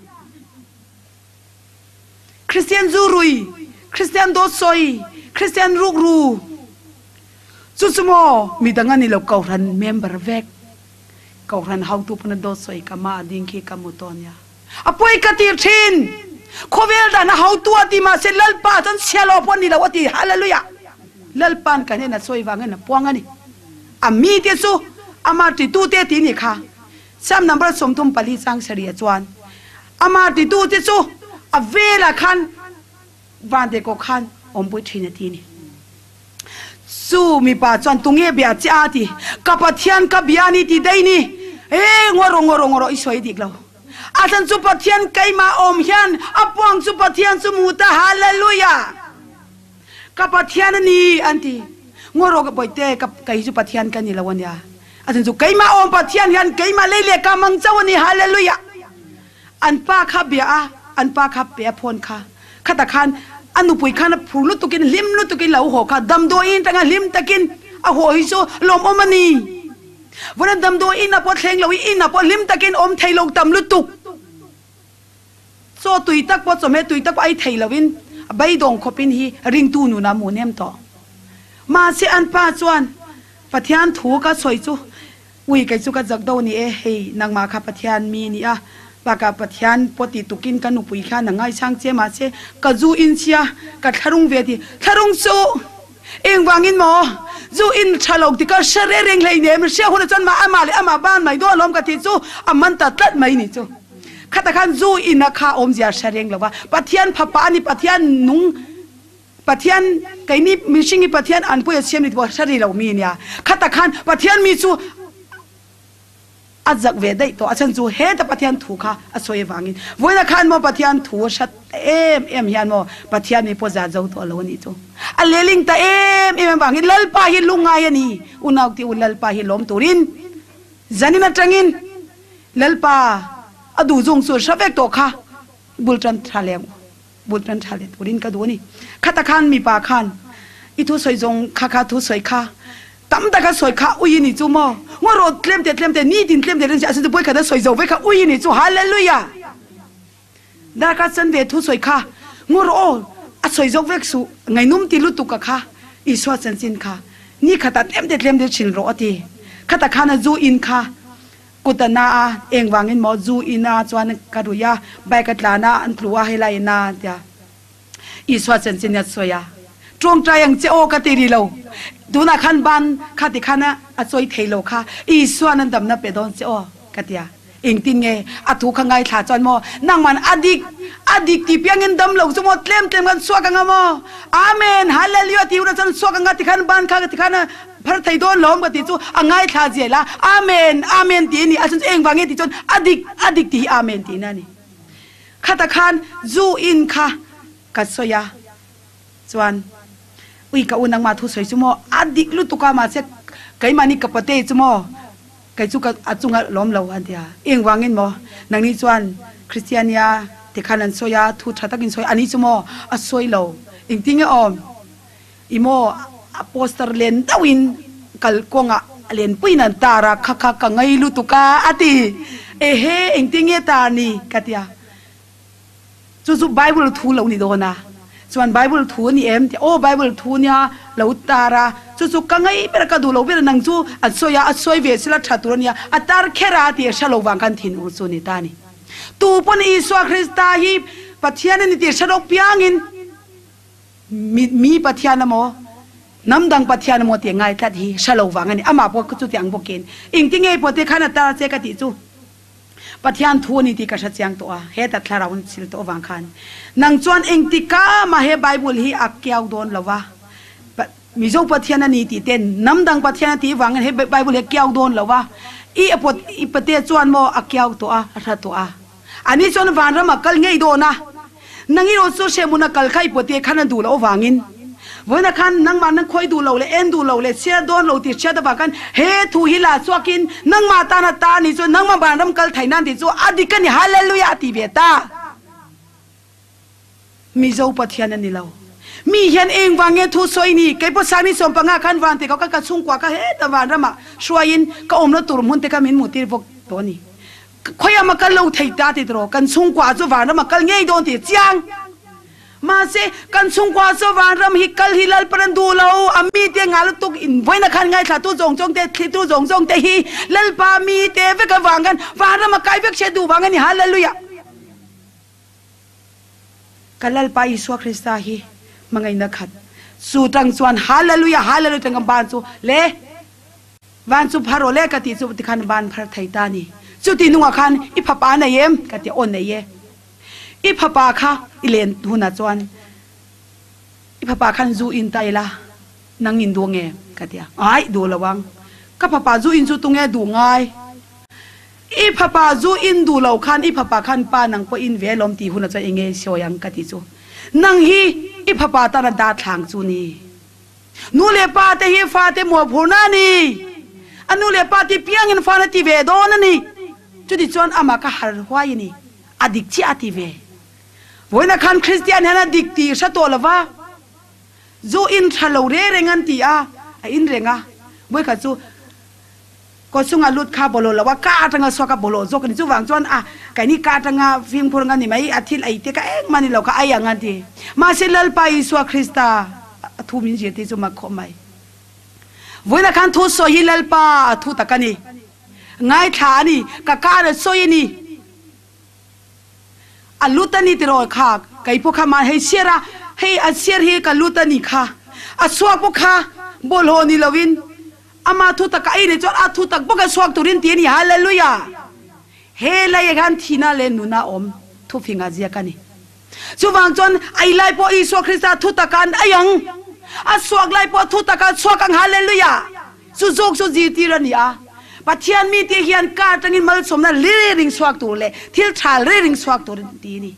คริสเตียนจูรุยคริสเตียนโดซอยคริสเตียนรูกรูสุดสมอมีดังนั้นเราเกาทันเมมเบอร์เวกเกาทันเฮาตุปนโดซอยกามาดิ้งคีกามุตโตเนี่ยอภัยกติทินโคเวลดานะเฮาตัวที่มาเซลลปาจันเชลอปนี่ละวติฮาเลลูยาลลปันกันเนี่ยนะซอยวางเงินนะปวงกันนี่อามีเตซูอามาติตูเตตีนี่ค่ะซ้ำนับประสมทุมปลีสังเสรียจวนอามาติตูเตซูอาเวลาคันวันเด็กก็คันอมปุยทีนทีนี่สู้มีป่าจวนตุงเงียบยาจ้าทีกับพัทยานกับยานี่ทีได้นี่งวรอีสวยดีกแล้วอาจารย์สุพัทยานไกมาอมยันอปวงสุพัทยานสมุตฮาเลลูยากับพัทยานนี่อันที่งวรกับปอยเตกับไกสุพัทยานกันนี่ละวันยาอาจารย์สุไกมาอมพัทยานยันไกมาเล่ๆกามังเจ้าวันนี้ฮาเลลูยาอันป้าขับเบียอันป้าขับเบียพนค่ะขัตะคันอันนุปุยขันพูลุตุกินลิมลุตุกินเหล่าหัวค่ะดำโดอินตั้งลิมตะกินอะหัวฮิโซลมอมนีวันนั้นดำโดอินนะพอเทงเหล่าอินนะพอลิมตะกินอมไทยลงดำลุตุกโซตุยตักพอสมัยตุยตักไอไทยเหล่าวินใบดงขบินฮีริงตูนูนามูเนมต่อมาเสียอันป้าจวนพัทยานถูกก็สวยจูอุ้ยไก่จูก็จักโดนี่เฮ้ยนางมาค่ะพัทยานมีนี่อะปากกับพัทยานปฏิตุกินกันนุปุยข้านังไงช่างเจมาเชก็จูอินเชียก็ทารุงเวทีทารุงสู้เองวางินหมอจูอินฉลองที่ก็เชเรงเลยเนี่ยมันเชี่ยวคนจนมาอามาเลยอามาบ้านไม่ด้วยล้อมกันที่จูอามันตัดตัดไม่นี่จูข้าตะขันจูอินนะข้าอมเสียเชเรงแล้วว่าพัทยานพับปานี่พัทยานนุงพัทยานไก่นี่มิชิงพัทยานอันพูดเสียมนี่ตัวเชเรงเรามีเนี่ยข้าตะขันพัทยานมีจูอาจักเวได้ตัวอาจารย์จูเฮตพัทยานถูกค่ะอาสวยวางินวันนั้นขันโมพัทยานถูกชัดยันโมพัทยานมีพอจะเจ้าตัวเรานี่จูอันเลลิงตาวางินลลปาหิลุงไงนี่อุณาวที่อุลลปาหิลมตุรินจันนินัดจังอินลลปาอดูจงสุดชอบเอกตัวค่ะบุลตันทะเลตุรินก็ดูนี่ขัตะขันมีปาขันอีทุสวยจงค่ะทุสวยค่ะตั้มตะก็สวยค่ะอุ้ยนี่จูโมว่ารถเคลมเต็นี่ดินเคลมเต็เรื่องจะจะป่วยขัดสวยจงไว้ค่ะอุ้ยนี่จูฮาเลลูยาดากัสันเวทุสวยค่ะงวรโอสวยจงเวกสุไงนุ่มตีลุตุกค่ะอีสวดสันสินค่ะนี่ขัดเต็มชินโรอตีขัดขันจูอินค่ะกุตนาเองวางเงินหมอจูอินาจวนกระดุยาใบกัดลานาอันพลัวให้ไลนาเดียอีสวดสันสินยัดสวยจงใจยังเจ้ากติริโลดูนักขันบันขัดขันนะอสวยเทโลค่ะอีสวนันดำนับเป็ดอนเจ้ากติยาเองติงเงอถูกขังไงขาจวนโมนั่งมันอดิกที่เพียงเงินดำโลสมมติเต็มกันสวกังโมอาเมนฮาเลลูยาที่เราจะสวกังติขันบันขัดขันนะพระไทยโดนล้อมกันที่จู่อ่างไงขาเจล่ะอาเมนที่นี่อาจารย์เองวางเงินที่จนอดิกที่อาเมนที่นั่นนี่ขัดขันจูอินค่ะกัดสวยจวนอุ้ยกับอุนังมาทุสวยจุโมอดิกลุตุกามาเสกไก่มานี่กับปะเตจุโมไก่จุกอาจุงล้อมเราอันเดียเองวางเงินโมนังนี้จวนคริสเตียนียที่ขันนันสวยทุทัตกินสวยอันนี้จุโมอสวยเราเองทิ้งออมอีโมโปสเตอร์เลนตาวินกัลกงะเลนปุยนันตาระคักไงลุตุกาอติเฮเองทิ้งตานี่กัตยาจู่ไบเบิลทูเรานี่โดนะส่วนไบเบิลทูนี่ที่โอ้ไบเบิลทูเนี่ยเราตาระจู่กังไงเป็นกระดูเราเป็นนังจู่อัศวยเวสละชัตุรเนี่ยอัตาร์เคราที่ชะโลวังกันทินอุสุนิตานี่ตูปนอิสวาคริสตาฮีปัทยานิติชะโลกเปียงินมีปัทยานโมน้ำดังปัทยานโมเตียงไงทัดฮีชะโลวังกันนี่อามาพวกจุดยังพวกเกณฑ์อิงที่ไงพอที่ขันตาเจกติจู่ปัทยานทูนี่ที่กษัตริย์ยังตัวเฮตัดคลาราวันสิลตัววังคันนังจวนเองติกามาเฮไบเบิลฮีอักเกียวโดนละวะมิโซปัทยานนี่ที่เต้นน้ำดังปัทยานที่วังเฮไบเบิลเฮเกียวโดนละวะอีปะเตจวนโมอักเกียวตัวรัตัวอันนี้จวนวันรำมักกัลไงโดนะนังอีโรสุเชมุนักกัลไข่ปะเตขันดูละวังินวันนั้นขันนังมันนังคอยดูเราเลยเอ็นดูเราเลยเสียโดนเราติดเชื้อตะบักันเฮทูฮิลาสวกินนังมาตานาตานี่จนนังมาบานรำกัลไทยนั่นที่จวนอดีกันนี่ฮาเลลูยาติเบตามิโซปัทยานันนี่เรามีเห็นเองวางเงี้ยทุสอยนี่ไก่ภาษานี่สมปังกันวันที่เขาก็กระชุ่งกว่าก็เฮ็ดแต่วันละมาช่วยอินก็อมแล้วตุ่มหุ่นแต่ก็มินหมุตีพวกตัวนี้ค่อยมากันเราไทยตาติดรอกันชุ่งกว่าจะวันละมากันง่ายโดนติดจังมาเสกันชุ่งกว่าจะวันละฮิกัลฮิลลปรันดูเราอามีเตียงาลตุกอินไว้นักขันง่ายถ้าตู้จงเตะตู้จงเตะฮีลลปามีเตะเวกวางกันวันละมาไก่เวกเชดูวางกันนี่ฮาเลลูยากันลลปาอิสวาคริสต์ฮีมังไงนักขัดสูตังส่วนฮาเลลูยาฮาเลลูยาจังบานสูเล่บานสูพาโรเล่กติสูติขันบานพระไทยตานีสุตินุงขันอิพปาเนยมกติโอนเนยอิพปาค่ะอิเลนหุนาจวนอิพปาขันจูอินไตละนังอินดวงเงกติไอดูระวังกับพปาจูอินจูตุงเงดูง่ายอิพปาจูอินดูเหล่าขันอิพปาขันปานังปอินเวลอมตีหุนาจวนเงเชียวยังกติจูนังฮีอิพปาตานันดาทางจูนีนูเลปาเตฮีฟาเตมัวพูนานีอนุเลปาติเปียงอินฟานาติเวโดนนี่จุดที่จวนอามาคาฮาร์วายนี่อดิกชีอาติเววันนักขันคริสเตียนเห็นอดิกตีชัดตัวละว่าจูอินทะเลเร่งันตีอาอินเร่งอ่ะเมื่อขัดจูก็สุงอาลุดคาบโลละว่ากาจังอาสวกับบโลโจกันจูวางจวนอ่ะไก่นี่กาจังอาฟิล์มพูดงันนี่ไหมอาทิตย์ไอเตก็เอ็งมันนี่เราก็ไออย่างงั้นทีมาเซลล์ไปสวาคริสตาทูมินเจติจูมาขมายวันนักขันทูโซฮิลล์ปาทูตะกันนี่ง่ายฐานี่กะการะโซยนี่อัลลุตันนี่ติรอค่ะไก่พวกข้ามาให้เชียระให้อัเชียร์ให้กัลลุตันนี่ค่ะอัสวกพวกข้าบอลโฮนี่ลวินอามาทุตะกไอเนี่ยจอดอาทุตะพวกสวกตุรินตีนี่ฮาเลลูยาเฮลัยกันทีน่าเลนุนาอมทุฟิงอาเจียกันนี่สุวรรณจวนไอไลปออีสวกคริสต์ทุตะกันไอยังอัสวกไลปอทุตะกันสวกันฮาเลลูยาสุโจกสุจีตีรันนี่อาปัจจัยมีที่เฮียนการจังอินมาลสมนั้นเรื่องสวกตัวเลยที่ชาเรื่องสวกตัวดีนี่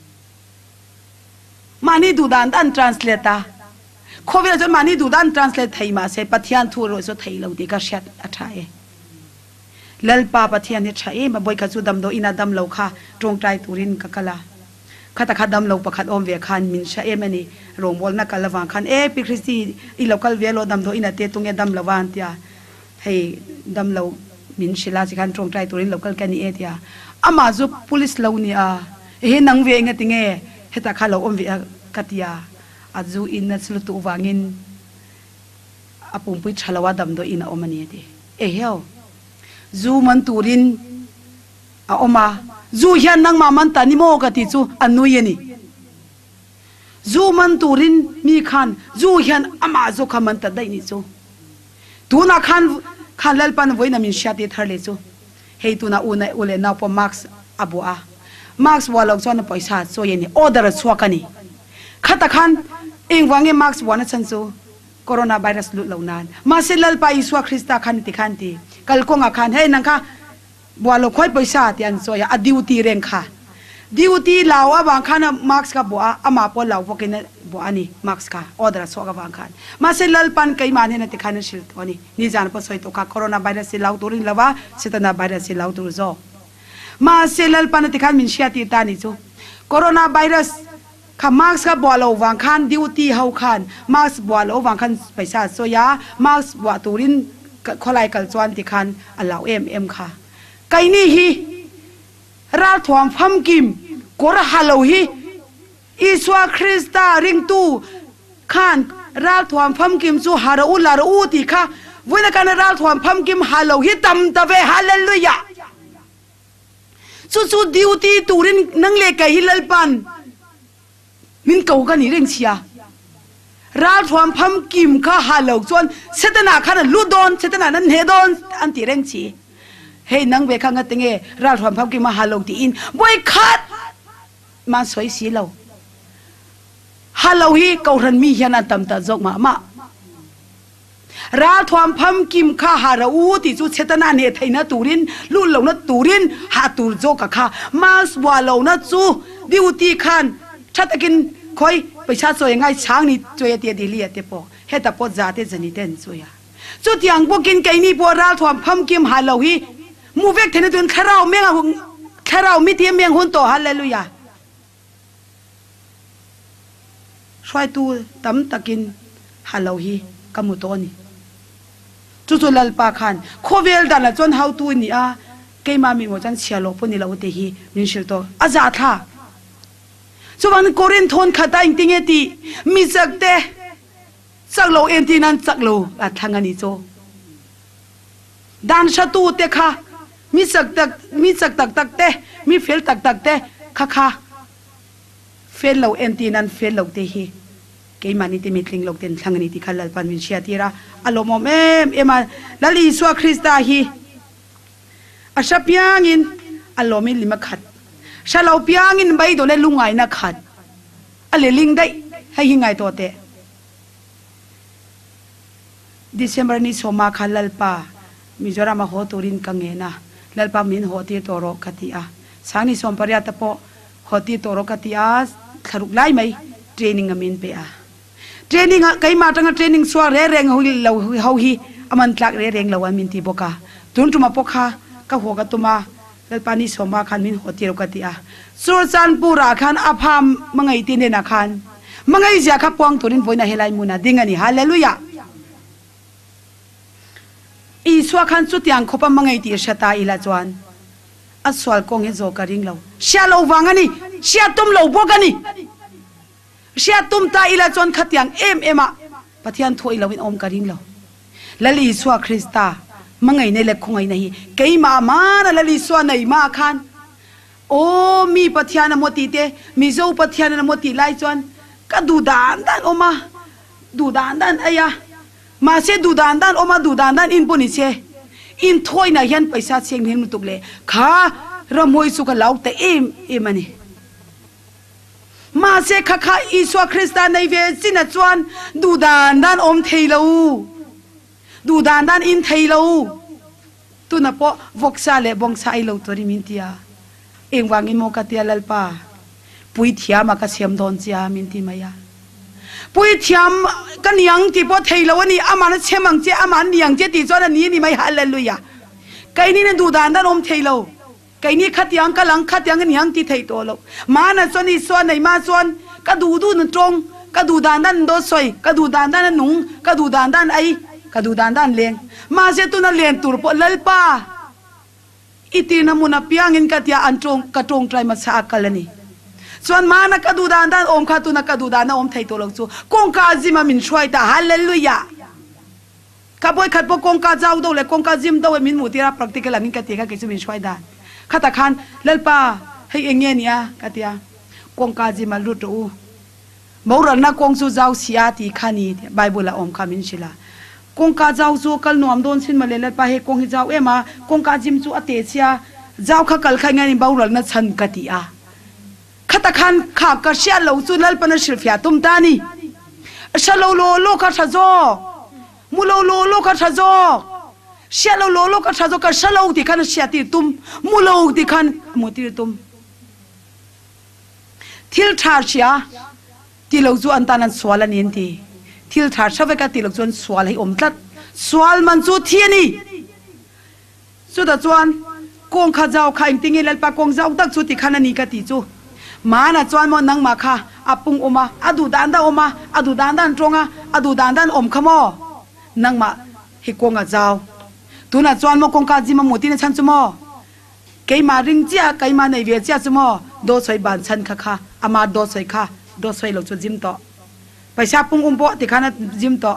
มานี่ดูด้านอัน translate โควิดจนมานี่ดูด้าน translate ไทยมาเสปัจจัยทั่วโลกสุดไทยเราดีก็เช็ดอัฐายลลปาปัจจัยนี่ใช่มาบ่อยกับสุดำโดอินาดำเราค่ะตรงใจตุรินกักละข้าตะขัดดำเราประคัดอมเวียขันมินใช่มันนี่โรงบอลนักกลวังขันปิคริสตีอีเรากัลเวียโลดำโดอินาเตตุงเงดำละวันเตียให้ดำเรามินชิลาสิกันตรงใจตัวนี้เราก็แค่นี้เองอ่ะอามาจุ police เราเนี่ยเห็นนังเวงติงเงเฮตักข้าเราอมเวกัตยาอาจูอินนัสลุตุวางินอาปุ่มพิชลาวดำโดอินอมันนี่ดิเฮียวจูมันตูรินอาอมาจูยันนังมามันตานิโมกติจูอันนุยนี่จูมันตูรินมีขันจูยันอามาจูขามันตัดได้นี่จูตูนักขันเลลปันไว้นามินชาติทะเลจูเฮตุนาอุเลนาปมาร์คส์อบัวมาร์คส์วอลล์จวนปอยซาโซเยนี่ออเดอร์สวกันี่ขัดขันเองวังเงมาร์คส์วันนั้นจูโคโรนาไวรัสลุเหล่านั้นมาเซลล์ไปอิสวาคริสต์ขันติขันติกัลกงอาขันเฮ้นังค่ะบัวลอยค่อยปอยซาที่อันโซยาอดิวตีเร่งค่ะดิวตีลาวบางขันมาร์คส์กับบัวอามาปอลาวพวกนี้บัวนี่มาร์คส์ค่ะออเดอร์สวกับบางขันมาเซลล์ปันไกมันเห็นติขันชิลตัวนี้นี่จานพอสวยตัวค่ะโคโรนาไวรัสลาวตัวนี้ละว่าเซตันาไวรัสลาวตัวโซมาเซลล์ปันติขันมินเชียติตานี่จูโคโรนาไวรัสข้ามาร์คส์กับบัวลาวางขันดิวตีเฮาขันมาร์คส์บัวลาวางขันไปซาโซยามาร์คส์บัวตัวนี้ขอไล่กัลจวนติขันอัลลาวเอ็มค่ะไกนี่ฮีราทวมฟัมกิมกอร์ฮัลโลฮีอิสวาคริสตาริงตูขันราทวมฟัมกิมจูฮาราอุลาราอูติค่ะวันนั้นการราทวมฟัมกิมฮัลโลฮีตัมตะเวฮัลเลลูยาสุดดิวตีตูรินนังเลกฮิลลปันมินเก่ากันนี่เร่งเชียราทวมพัมกิมข้าฮัลโหลจวนเซตนาขันลูดอนเซตนานั้นเฮดอนอันที่เร่งชีเฮ้นังเวขังกันติงเอราทวมพัมกิมมาฮัลโหลตีอินบอยคัดมาสวยสีเราฮัลโหลฮีเกาหันมีเฮียนันตำตาจกมาราทวมพัมกิมข้าฮาราอูติจูเซตนาเนไทยนะตูรินลู่เหล่านะตูรินหาตูโจกะข้ามาสวาเหล่านะจูดิวตีขันชัดกินคอยไปชาสวยง่ายช้างนี่จวยเตียดีเลียเตียปอเฮตาปอจ่าเตจนิเตนสวยจุดอย่างพวกกินไก่นี่ปอราทวมพัมกิมฮาโลฮีมูเวกเทนตุนแค่เราเมียงแค่เรามิเทียเมียงหุ่นโตฮาเลลูยาช่วยตูตั้มตะกินฮัลโหลฮีกำมุโตนี่จุลลปาขันโคเวลดันละจนเฮาตูนี่เกมามีหมดจันเชียโลปุ่นนี่เราเตฮีมินชิลโตอาจาท่าจวันโคเรนทนขัดอิงติงเอตีมีสักเตสักโลเอ็นตีนันสักโลทางอันนี้โจดันชะตูเตค่ะมีสักตักเตมีเฟลตักเตค่ะเฟลโลเอ็นตีนันเฟลโลเตฮีเกมานี่ติมิตลิงโลเต็นทางอันนี้ที่ขัดลปันมินเชียตีระอารมณ์เอ็มลลิสวาคริสตาฮีอาชาพิยังอินอารมณ์ลิมขัดชาลาพิยังอินใบโดเลลุงไงนักขัดอะไรลิงได้ให้ยังไงตัวเตะดิเซมเบอร์นี้สมาขัดลปามิจรามาโหตูรินกังเงนะลปามินโหตีตัวรกติอาสางนี้สมปริยัตโปโหตีตัวรกติอาขรุกไล่ไหมเทรนนิ่งมินเปอาเทรนนิ่งใครมาตั้งเทรนนิ่งสวาเร่งเราฮีอามันหลักเร่งเราวันมินตีโบกาตุนจุมาโบกาก็หัวกตุมาลปานี้สมาขันมินโหตีรกติอาสุรสันปูราขันอภามมังไงตีเนนักขันมังไงจะขับปวงตุรินฝอยน่ะเฮลัยมุนาดิ่งอันนี้ฮาเลลูยาอีสวาขันสุดยังขบมังไงตีชะตาอิลาจวนอัศวลกงเฮโจการิงเราเชียเราวังอันนี้เชียตุมเราบกันนี่เชียตุมตาอิลาจวนขัดยังเอ็มปะเทียนถอยเราวินอมการิงเราละลีสวาคริสตามังไงในเล็กคงไงนี่เกยมานะละลีสวาในมาขันโอ้มีปะเทียนมติเตมีโจปะเทียนมติไลจวนก็ดูดานออกมาดูดานไอ้ยามาเสดูดานออกมาดูดานอินปุ่นนี่เสอินถอยนะยันไปซาเชียงเห็นมุตุกเลยข้ารำมวยสุขเหล่าแต่เอ็มนี่มาเสข้าอิสวาคริสตาในเวสินะจวนดูดานอมเทยเราดูดานอินเทยเราตุนับปะวกซาเลบงซาไอเราตัวริมินตียเอ็งวางอินโมกัตยาลลปาปุยเทียมากระเสียมโดนเสียมินตีมายาปุยเทียมกันยังที่พอเทยแล้ววันนี้อามันเชื่อมังเจ้าอามันยังเจ้าตีจวนนี้นี่ไม่ฮัลเลลูยาไก่นี่นั่นดูดานอมเทยเราไก่นี่ขัดยังกะลังขัดยังกันยังที่เทยตัวเรามานะส่วนนี้ส่วนไหนมาส่วนก็ดูนั่นตรงก็ดูดานโดสวยก็ดูดานหนุ่งก็ดูดานไอก็ดูดานเลี้ยงมาเสตุนั่นเลี้ยงตัวปอลลปาอิตินามุนาพิยังอินกัตยาอันตรงกระตรงใจมาสักกันเลยนี่ส่วนมานักดูดานอมขาตุนักดูดานอมไทยตัวเราจูกงกาจิมามินช่วยตาฮัลเลลูยาข้าพเจ้าขัดปกงกาเจ้าดูเลยกงกาจิมดูมินมุติระปฏิกิริยามินกัตยากิจมินช่วยได้ข้าตะขันเลลปาให้เองเงี้ยนี่กัตยากงกาจิมาลุตูมาวรันนักกงจูเจ้าเสียตีขานีไบเบิลละอมขามินชิลากงกาเจ้าจูกัลนวมโดนสินมาเลลปาให้กงให้เจ้ามากงกาจิมจูอเตเชียเจ้าข้ากัลขันเงี้ยนี่มาวรันนักชันกัตยาข้าตะขันข้ากระเชียเราจูเลลปนัชิลฟิอาตุมตานีชะโลโลข้าชะโจมูโลข้าชะโจเชียโลข้าชะโจข้าชะโลที่ขันเชียตีตุมมูโลที่ขันมูตีตุมทิลทาร์เชียที่เราจูอันตานันสวาลนินทีทิลทาร์ชาวเวกที่เราจูอันสวาลให้อมตัดสวาลมันจูเทียนี่สุดาจวนกงข้าเจ้าข้าอิงติงเอลปากงเจ้าตักจูที่ขันนี่กติจูมานะจวนมอนังมาค่ะอาปุงอมาอดูดานอมาอดูดานตรงอดูดานอมขมอนังมาฮิกงอาเจ้าตุน่ะจวนมกงกาจิมาหมดที่ในชั้นจุมอไกมาริงเจ้าไกมาในเวียเจ้าจุมอโดสวยบานชั้นค่ะอามาโดสวยค่ะโดสวยเราจะจิมต่อไปชาปุงปอที่ขันจิมต่อ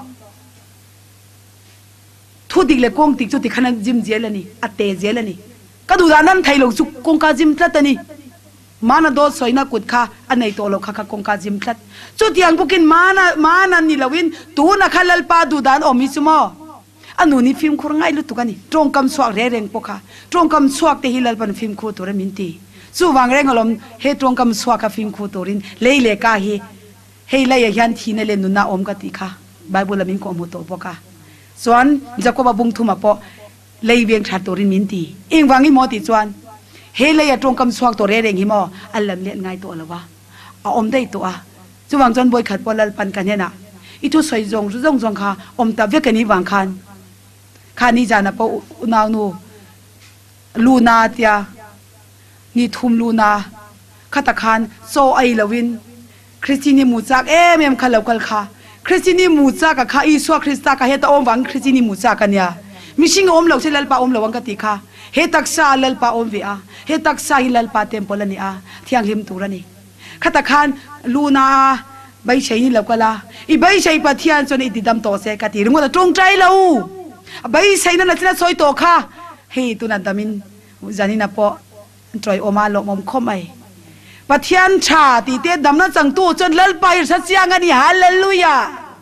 ทุดิกเลยกงติกจุดที่ขันจิมเจลนี่อเตเจลนี่ก็ดูดานั้นไทยเราจุกงกาจิมทัดนี่มานะโดสวยนักกุดค่ะอันไหนตัวเราค่ะกงกาจิมทัดจุดยังพวกินมานะนี่ละวินตูนักขันลปาดูดานอมิสมออันนู้นนี่ฟิล์มครูง่ายลุตุกันนี่ตรงคำสวกเร่งปกค่ะตรงคำสวกที่ฮิลล์ปันฟิล์มครูตัวเรมินตีสู้วางเร่งอารมณ์เฮตรงคำสวกกับฟิล์มครูตัวรินเล่เล่กาเฮเฮเล่ยันทีนั่นเลยนุนนาอมกติค่ะไบเบิลละมินก็อมุตโตปกค่ะส่วนจะก็มาบุงทุมาปอเล่เวียงชัดตัวรินมินตีเองวางอีโมติส่วนเฮเล่ตรงคำสวกตัวเร่งฮิโมอัลลัมเลี้ยงง่ายตัวละวะเอาอมได้ตัวจู่วางจนบอยขัดปอลลปันกันเนี่ยนะอีทุสวยจงค่ะอมตาเวกันนี้วางคันข้านี่จานะปะนาวนูลูนาเตียนี่ทุมลูนาข้าตะคานโซไอละวินคริสตินีมูจากเอ็มขลับกันค่ะคริสตินีมูจากกับข้าอิสวาคริสต์กับเฮตอมวังคริสตินีมูจากกันเนี่ยมิชิงอมเหล่าเชลลปาอมเหล่าวังกติค่ะเฮตักษาลลปาอมวิอาเฮตักษาฮิลลปาเต็มพลันนี่อาที่ยังลิมตูรันี่ขัตขันลูนาใบเชยนี่เหล่ากันละอีใบเชยปะเทียนจนอีติดดำโตเสกติรึงว่าตรงใจเราใบเชยนั่นน่ะจะน่าสวยโตค่ะเฮตุนันตามินจานินาปอจอยอมาลมอมคมไอปะเทียนชาติเตดำนั้นจังตู้จนลลไปสัจยังอันนี้ฮาเลลูยา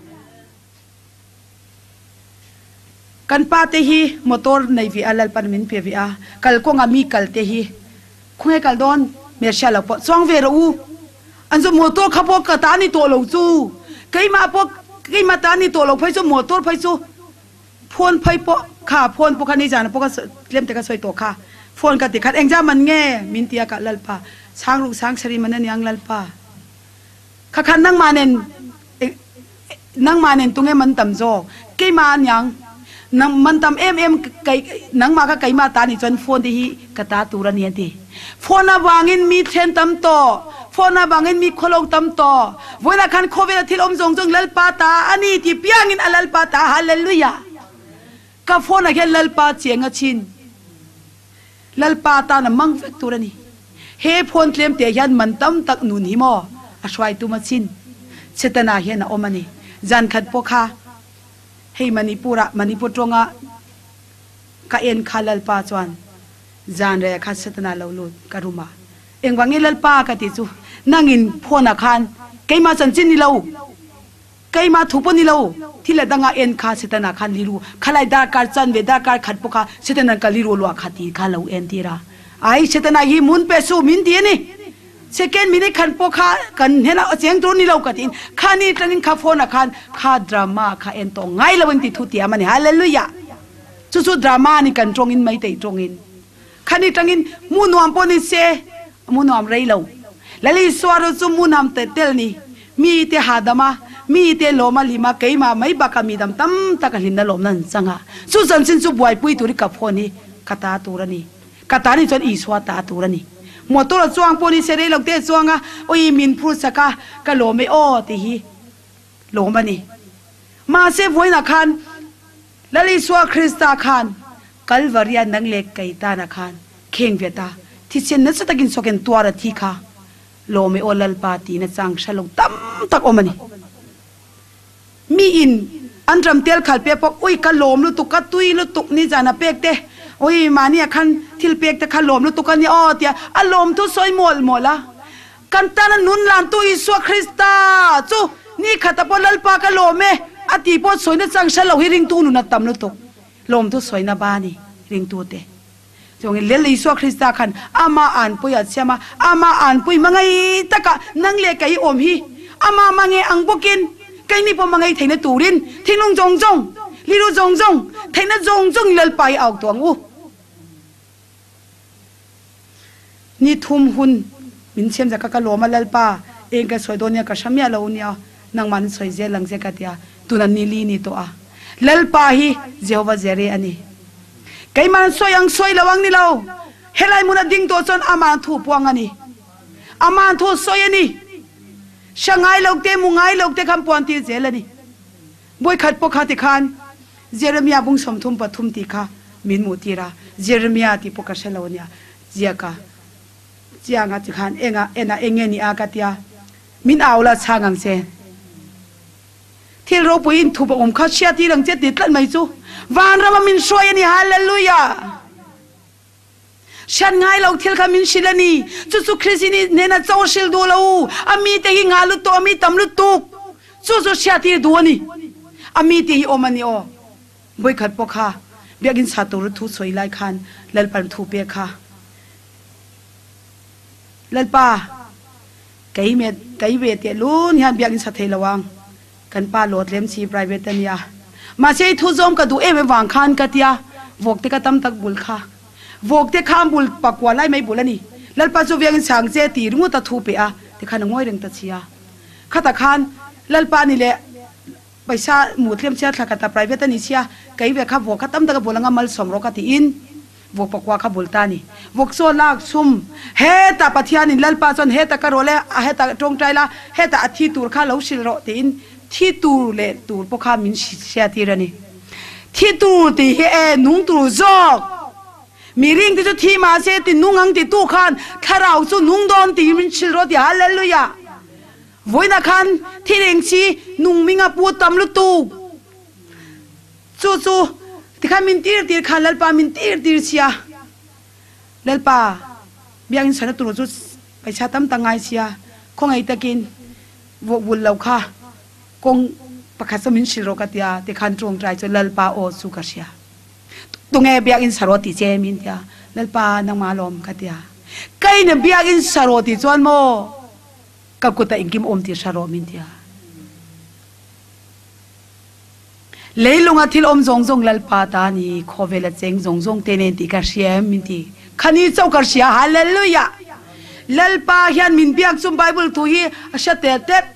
กันปาเตฮีมอเตอร์ในวิอาลปันมินเปียวิอากัลกงอามีกัลเตฮีคงให้กัลดอนเมียชาลปอสองเวรูอันจะมอเตอร์ขับปกตานี่ตัวลงจูไกมาปกไกมาตานี่ตัวลงไปจูมอเตอร์ไปจูพวนไปปกขาพวนปกนี่จานปกเล่มแต่ก็สวยตัวขาพวนกติขัดเองจ้ามันแง่มินเตียกัลลปาช้างลูกช้างชรีมันนั่นยังลลปาข้าขันนั่งมาเนนตรงนี้มันต่ำโจไกมายังนังมันทำเอ็มไก่นังมาก็ไก่มาตานี่จนโฟนที่กระตาตูรันเนียดีโฟนน่ะบางอินมีเทนตำโตโฟนน่ะบางอินมีโคลงตำโตวันนั้นคันโควิดที่ลมจงลลปาตาอันนี้ที่เปียงินลลปาตาฮาเลลูยากับโฟนน่ะแค่ลลปาเจียงชินลลปาตาน่ะมังเฟกตูรันนี่เฮพนเตรียมเตียนมันตำตักนุนหิมออช่วยตุมาชินเชตนาเฮน่ะอมันนี่จันขัดปกาให้มณีปุตรงะกะเอ็นคาลลปาจวนจานเรียคัดสตนาลาวลุดกะรุมาเอ็งวังเอลลปากะติจูนั่งอินพ่อนักขันไกมาสันจินนี่ลาวไกมาทุปนี่ลาวที่ละดังเอ็นคาสตนาขันลิรูขลายดาการจันเวดาการขัดปกาสตนากะลิรูลวะขัดตีขลาวเอ็นตีระไอสตนาฮีมุนเปซูมินตีนี่เซเกนมินิขันปกากันเห็นเอาเสียงตรงนี้เรากะตินขานี่ตันินคาโฟนักขันขาดราม่าขาเอ็นตองไงละวันติทุติยามันฮาเลลูยาจู่ๆดราม่านี่กันตรงอินไม่ได้ตรงอินขานี่ตรงอินมูนวมปนิเซมูนวมไรเราแล้วลิสวารุจุมูนวมเตเตลนี่มีเตหาดมามีเตโลมาลิมาเกยมาไม่บักมีดำตั้มตะกันลินนลมนั่นสังหะสู้สันสินสู้บวยปุยตุริกับพนี่กตาตูรนี่กตานี่จนอีสวาตาตูรนี่หมดตัวจวงปนิเสรีหลอกเตจวงอ่ะโอ้ยมินพูดสักกะโลไม่อ้อติฮีโลมานี่มาเซฟไว้นักขันแล้วลิสวาคริสตาขันกัลวารียนังเล็กไก่ตานักขันเข่งเวตาที่เช่นนั้นสตะกินสกันตัวระทีค่ะโลไม่อ้อลลปาตีนัจังฉลองตั้มตักอมันนี่มีอินอันรำเตียลขัดเปียปกอุ้ยกะโลมลุตุกะตุยลุตุกนี่จานะเปียกเตโอ้ยมาเนี่ยคันทิลเปียกแต่คันลมลุตุกันนี่อ้อเตียอารมณ์ทุสอยหมดละกันตานันนุนลานตุอิสวาคริสตาจูนี่ขัดตะปนลลปากะโลเมอติปอสวยนะจังฉลองให้ริงตูนุนัตตำลุตุกลมทุสอยนะบานี่ริงตูเตจงเลลิสวาคริสตาคันอามาอ่านปุยอัดเชมาอามาอ่านปุยมังไงตะกะนังเลกไออมฮีอามามังไงอังปกินไกนี่ปมังไงเทนตูรินทิ้งลงจงลิรูจงเทนจงลลไปเอาตัวงูนี่ทุ่มหุ่นมินเชื่อมจากกะโลมาลลปาเองก็สวยตัวเนี่ยก็ชมียเราเนี่ยนางมันสวยเจลังเจกัดยาตุนันนิลีนี่ตัวลลปาฮีเจ้าว่าเจเรอันนี้ไก่มันสวยยังสวยระวังนี่เราเฮลัยมุนัดดิ้งตัวจนอามันถูปวงอันนี้อามันถูสวยอันนี้ช่างไงเราเตมุงไงเราเตคำปวนตีเจลนี่บวยขัดปกขัดติคันเจเรมียบุงสมทุมปทุมติค่ะมินมุติระเจเรมียติปกเชลาวเนี่ยเจียกะเจียงอาจิคันเองนี่อากาศยามินเอาละช่างอังเซที่เราไปอินทุบอมข้าเชียที่รังเจติดลันไม่จูวานเรามามินช่วยนี่ฮาเลลูยาฉันไงเราเที่ยวขามินชิลนี่จู่ๆคริสนี่เนน่าเจ้าชิลดูเราอามีเตหิงาลุตโตอามีตำลุตุกจู่ๆเชียที่ดูนี่อามีเตหิโอมันนี่โอบวยขัดปกค่ะเบียกินสาตุรุทุสวยไล่คันเลลปันทูเปียค่ะลลปาไก่เวทลุนยันเบียกินสัตย์ระวังกันป้าโหลดเลี้ยมชีไพรเวทเนี่ยมาใช้ทุจมกระดูวางคันกะเตียวกเตกตั้มตักบุลค่ะวกเตข้ามบุลปักว่าไล่ไม่บุลนี่ลลปาจูเบียกินสังเจตีรุ่งตัดทูเปียเตขันง่อยเริงตัดเชียข้าตะคันลลปานี่แหละไปชาหมู่เลี้ยมเชียทลักตาไพรเวทนี่เชียไก่เวทข้าววกข้าตั้มตักบุลงามัลสมรกติอินวกปกว่าขบุลตานี่วกโซลากซุมเฮตาปะเทียนินลัลปาจนเฮตากะโรเลเฮตาตรงใจละเฮตาอธิตูรข้าเหลาสิลโรตินที่ตูเลตูรปกข้ามินเสียทีระนี่ที่ตูตีเฮนุงตูจอกมีริ่งที่จะที่มาเสตินุงหังติตู้ขันถ้าเราสู้นุงโดนตีมินสิลโรติฮาเลลูยาวันนักขันที่เร่งชีนุงมิงาปูตำลุตูจู่ที่ข้ามินตีร์ตีร์ขันลัลปามินตีร์ตีร์เสียลัลปาเบียงฉันตัวจุดไปชาตั้มตั้งไงเสียคงไอตะกินวุ้นเหล่าข้าคงประคัสมินสิโรกัตยาที่ขันตรงใจจนลัลปาโอสุกัสเสียตรงไงเบียงสารติเจมินเดียลัลปานังมาลอมกัตยาใครเนี่ยเบียงสารติจวนโมกับกุตาอิงกิมอมติสารมินเดียเลยลงอาทิตย์อมจงลัลปาตานีขอเวลาเจงจงเตเนติกัสเสียมินตีขันนี้เจ้ากัสเสียฮาเลลูยาลัลปาเฮียนมินเบียกซุมไบเบิลตุฮีชัดเต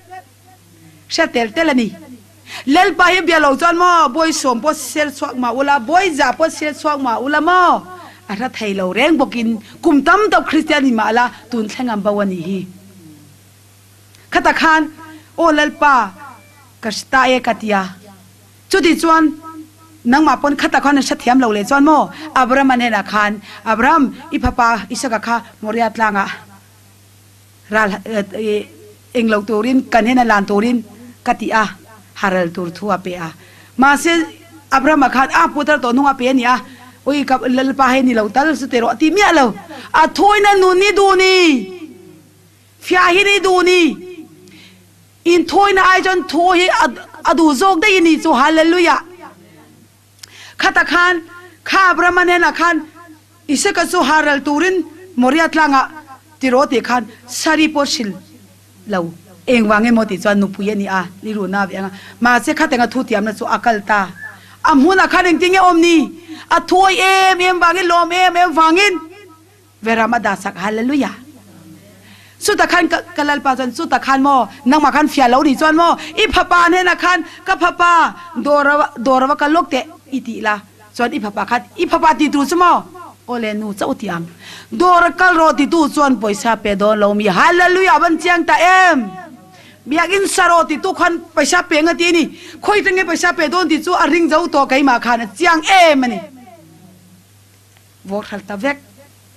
ลนี่ลัลปาเฮียเบียเราจวนมอบอยสมปอเซลสวกมาอุลาบอยจ่าปอเซลสวกมาอุลามออะไรไทยเราเร่งบอกกินกุมตั้มตัวคริสเตียนิมาละตุนแทงอันบาวนีฮีขัตขันโอลัลปากัสตาเอกัตยาจุดที่จวนนังมาปนขัตขันชัดเทียมเราเลยจวนโมอับรามันเนนักขันอับรามอิพปาอิสกะข้ามริยัตลางะราเองเราตูรินกันเฮนัลานตูรินกัติอาฮารัลตูร์ทัวเปียมาเซอับรามขันพุทธตัวนุ่งเปียนี่โอ้ยกับลัลปาเฮนี่เราตัลสุเตโรติมีอะไรถอยนั่นนู่นนี่ดูนี่ฟิอาฮินี่ดูนี่อินถอยน่ะไอจนถอยอดูโจกได้ยินนี่จูฮาเลลูยาขัตขันข้าอับรามันเนนักขันอิสกะจูฮารัลตูรินมริยัตลางะติโรติขันสารีโพชิลเราเองวางเงมติจวนนุปุยนี่ลิรูนาเวียงมาเสขัตงะทุติยามนะจูอักลตาอัมหุนักขันจริงๆอมนี่ถอยเอ็มวางเงลมเอ็มวางเงินเวรามาดาสักฮาเลลูยาสุดตะขันกัลลปาจันสุดตะขันโมนังมาขันฟิอาเหลาดิจวนโมอีพปาเนนักขันกับพปาโดรวะกัลลกเตอิติลาจวนอีพปาขันอีพปาติตูสโมโอเลนูเจ้าติยังโดรกัลโรติตูจวนปอยซาเปโดนเรามีฮาเลลูยาบันเจียงตาเอ็มเบียกินสารติตูขันไปซาเปงตีนี่คอยตั้งไงไปซาเปโดนติจูอริงเจ้าตัวไก่มาขันเจียงเอ็มนี่วอร์ทัลตาเวก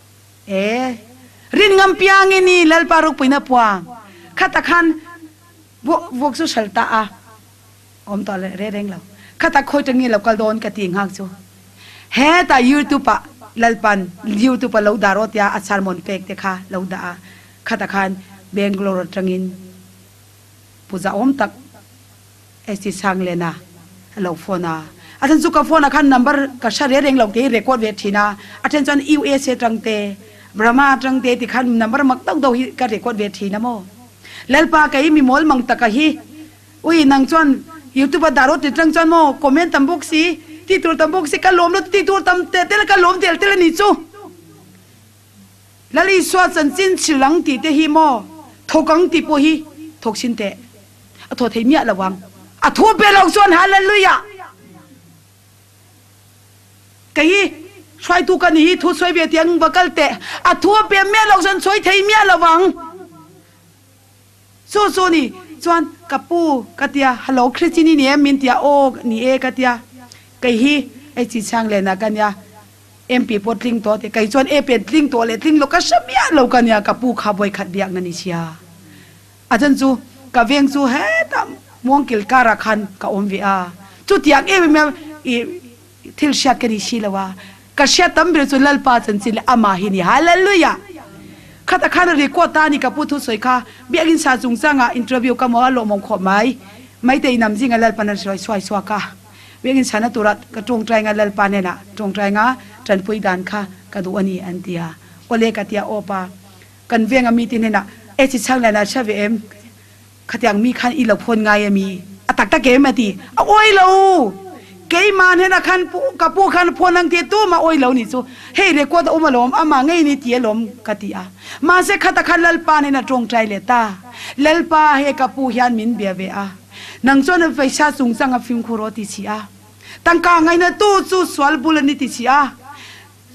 รินงำพิางนี่ลัลปารุกไปนับวางขัตขันวกสุสัลตาอมตอเลเร่งเราขัตคอยจังงี้เราก็โดนกติงหักจูเฮตายูทูปะลัลปันยูทูปะเราดารถยาอัศรมนเปกเตค่ะเราดาขัตขันเบงโกลรจังอินปุจาอมตักเอสิสังเลนะเราโฟนาอาจารย์สุกโฟนาขันนัมเบอร์กับชาเร่งเราเตะเรคคอร์ดเวทีนะอาจารย์จันยูเอสจังเตบรามาจังเตติขันนัมเบอร์มักต้องดูกันเรคคอร์ดเวทีนะโมลัลปาไกมีมอลมังตะกะฮีอุ้ยนางจวนยูทูบดารถติดจังจวนโมคอมเมนต์ตั้มบุกซีที่ตัวตั้มบุกซีกันล้มแล้วที่ตัวตั้มเตะแล้วกันล้มเตะแล้วนี่จูแล้วอีสวดสันจินสิลังตีเตฮีโมทกังตีโพฮีทกสินเตะทอเทียระวังทัวเปลอกส่วนฮาเลลูยาไกช่วยทุกันนี้ทุช่วยเบียดยังบักลเตะทัวเปเมียเราส่วนช่วยเทียระวังสู้นี่จวนกับปูกัตยาฮัลโหลคริสตินีเนี่ยมินเตียโอนี่กัตยาไกไอจีช่างเลนะกันยาMP ปวดลิงตัวแต่ไกจวนเป็นลิงตัวเลยลิงเราก็สมียเรากันยากับปูขับไว้ขัดเบียกนันนิเชียอาจารย์จูกับเวียงจูเฮตัมมองกิลการะคันกับอมวิอาจุดอย่างเมียทิลชัดกันนิชีละวะกษัตริย์ตั้มเบรจุลัลปาจันจิลอามาฮินีฮาเลลูยาขัดขันรีกวตานี่กับพูดทุสวยค่ะเบียกินซาจุงซังอ่ะอินเทอร์วิวกับหมอลมงขบไม่แต่นำจิงลัลปานันสวยสวค่ะเบียกินสานตุรัตกระจงใจงลัลปาเนี่ยนะจงใจงาจันพุยดานค่ะกระดูอันนี้อันเดียโอเลกัตยาโอปากันเวียงมีตินเนี่ยนะจิช่างเลยนะชาเวมขัดยังมีคันอีหลบพลไงมีตักตะเกมาตีโอ้ยเราเกยมาเนี่ยนะคันปูกับปูคันพนังเตียตู้มาโอ้ยเรานี่จูเฮ้เรียกว่าตัวมาลมอามาไงนี่เตียลมกติอามาเสขัดขันลัลปาเนี่ยนะตรงใจเลยตาลัลปาเฮกับปูยันมินเบียเวอานังจวนไฟชาสูงสังฟิมคุโรติชีอาตั้งกางไงนะตู้จูสวลบุลนิติชีอา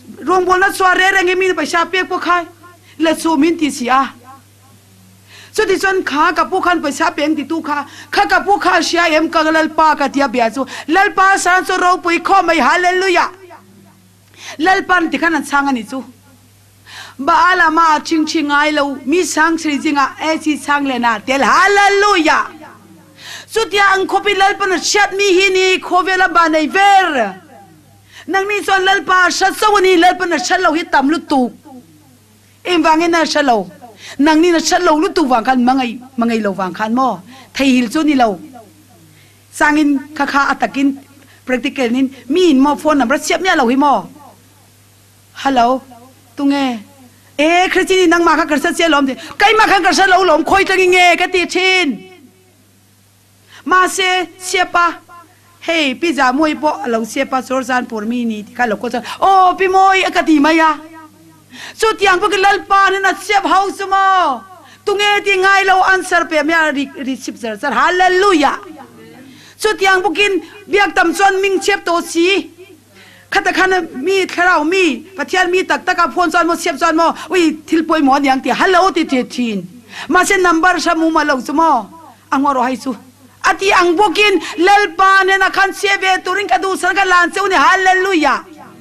รวมบนนัดสวาเรแรงมีไปชาเปียกพวกใครและสูมินติเสียสุดที่จนขากับผู้ขันไปชาเปียงติตุขาข้ากับผู้ข้าเชียมกับลัลปากับเทียบเบียจูลัลปาสารสุเราปุยข้อไม่ฮาเลลูยาลัลปันติขันนั้นช่างอันนี้จูบ้าละมาชิงชิงไงเรามีช่างสิริจิงอ่ะซีช่างเลน่าเตลฮาเลลูยาสุดที่อังคบิลัลปันชัดมีหินีโคเวลบานในเวรนังนี่ส่วนลัลปาชัดสวนีลัลปันชัดเราหิตามลุตุเอ็มวางเงินน่ะชัดเรานังนี่น่ะชัดเราลุตุวางกันมังไงเราวางกันมั่วไทยฮิลจูนี่เราสังอินข้าอัตกิน practical นินมีนมอโฟนน่ะรัสเซียเนี่ยเราหิมอฮัลโหลตุงเอคริสตินีนังมาข้ากระเสียลมดิใครมาข้ากระเสียลมคอยตังเงยกันตีชินมาเสียปะเฮ้พี่จ่ามวยปะเราเสียปะโซลซานปูมีนี่ที่ข้าเราก็จะโอ้พี่มวยอกติมายาสุดยังพวกลัลปานี่นะเสียบเฮาสมอตุงที่ไงเราอันเซอร์เปียมีรีซิปเซอร์ฮาเลลูยาสุดยังพวกกินเบียกตำส่วนมิงเชียบโตสีขัดขันมีคราวมีปัทยานมีตักกับพนส่วนโมเชียบส่วนโมวิทิลปวยหมอนอย่างที่ฮัลโหลที่ทีนมาเส้นนัมเบอร์ชามูมาเราสมออังวารอให้สูอธิอังพวกกินเลลปาเนี่ยนะขันเสียเวตุริงกระดูสังกัดลานเซวนี่ฮาเลลูยา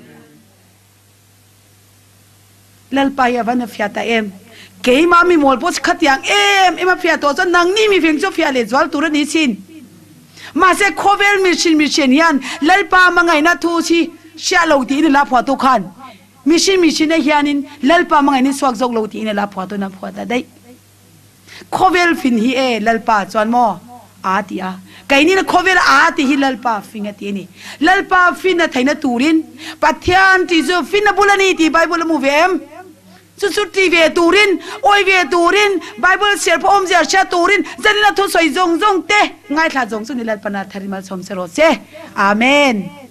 เลลปายาวันฟิอาตาเอ็มเกย์มามีมอลโพสขัดยังเอ็มมาฟิอาตัวจนนางนี่มีเพียงจบฟิอาเลจวลตุรนิสินมาเสกโคเวลมิชินยันเลลปามังไงนะทูชีเชื่อเราตีนี่ลาพอตุขันมิชินเนี่ยยานินเลลปามังไงนี่สวกจกเราตีนี่ลาพอตุนับพอตาได้โคเวลฟินฮีเลลปาจวนมออาติอาไก่นี่นะโคเวลอาติฮิเลลปาฟินตีนี่เลลปาฟินนะไทยนะตูรินปัทยานที่จะฟินนะบุลนี่ที่ไบเบิลมูเวมสุดที่เวตูรินโอยเวตูรินไบเบิลเสียพระอมเสียเชตูรินจะนี่นะทุสอยจงเตะง่ายถ้าจงสุดนี่เลลปานาทาริมาสมเสโรเซอาเมน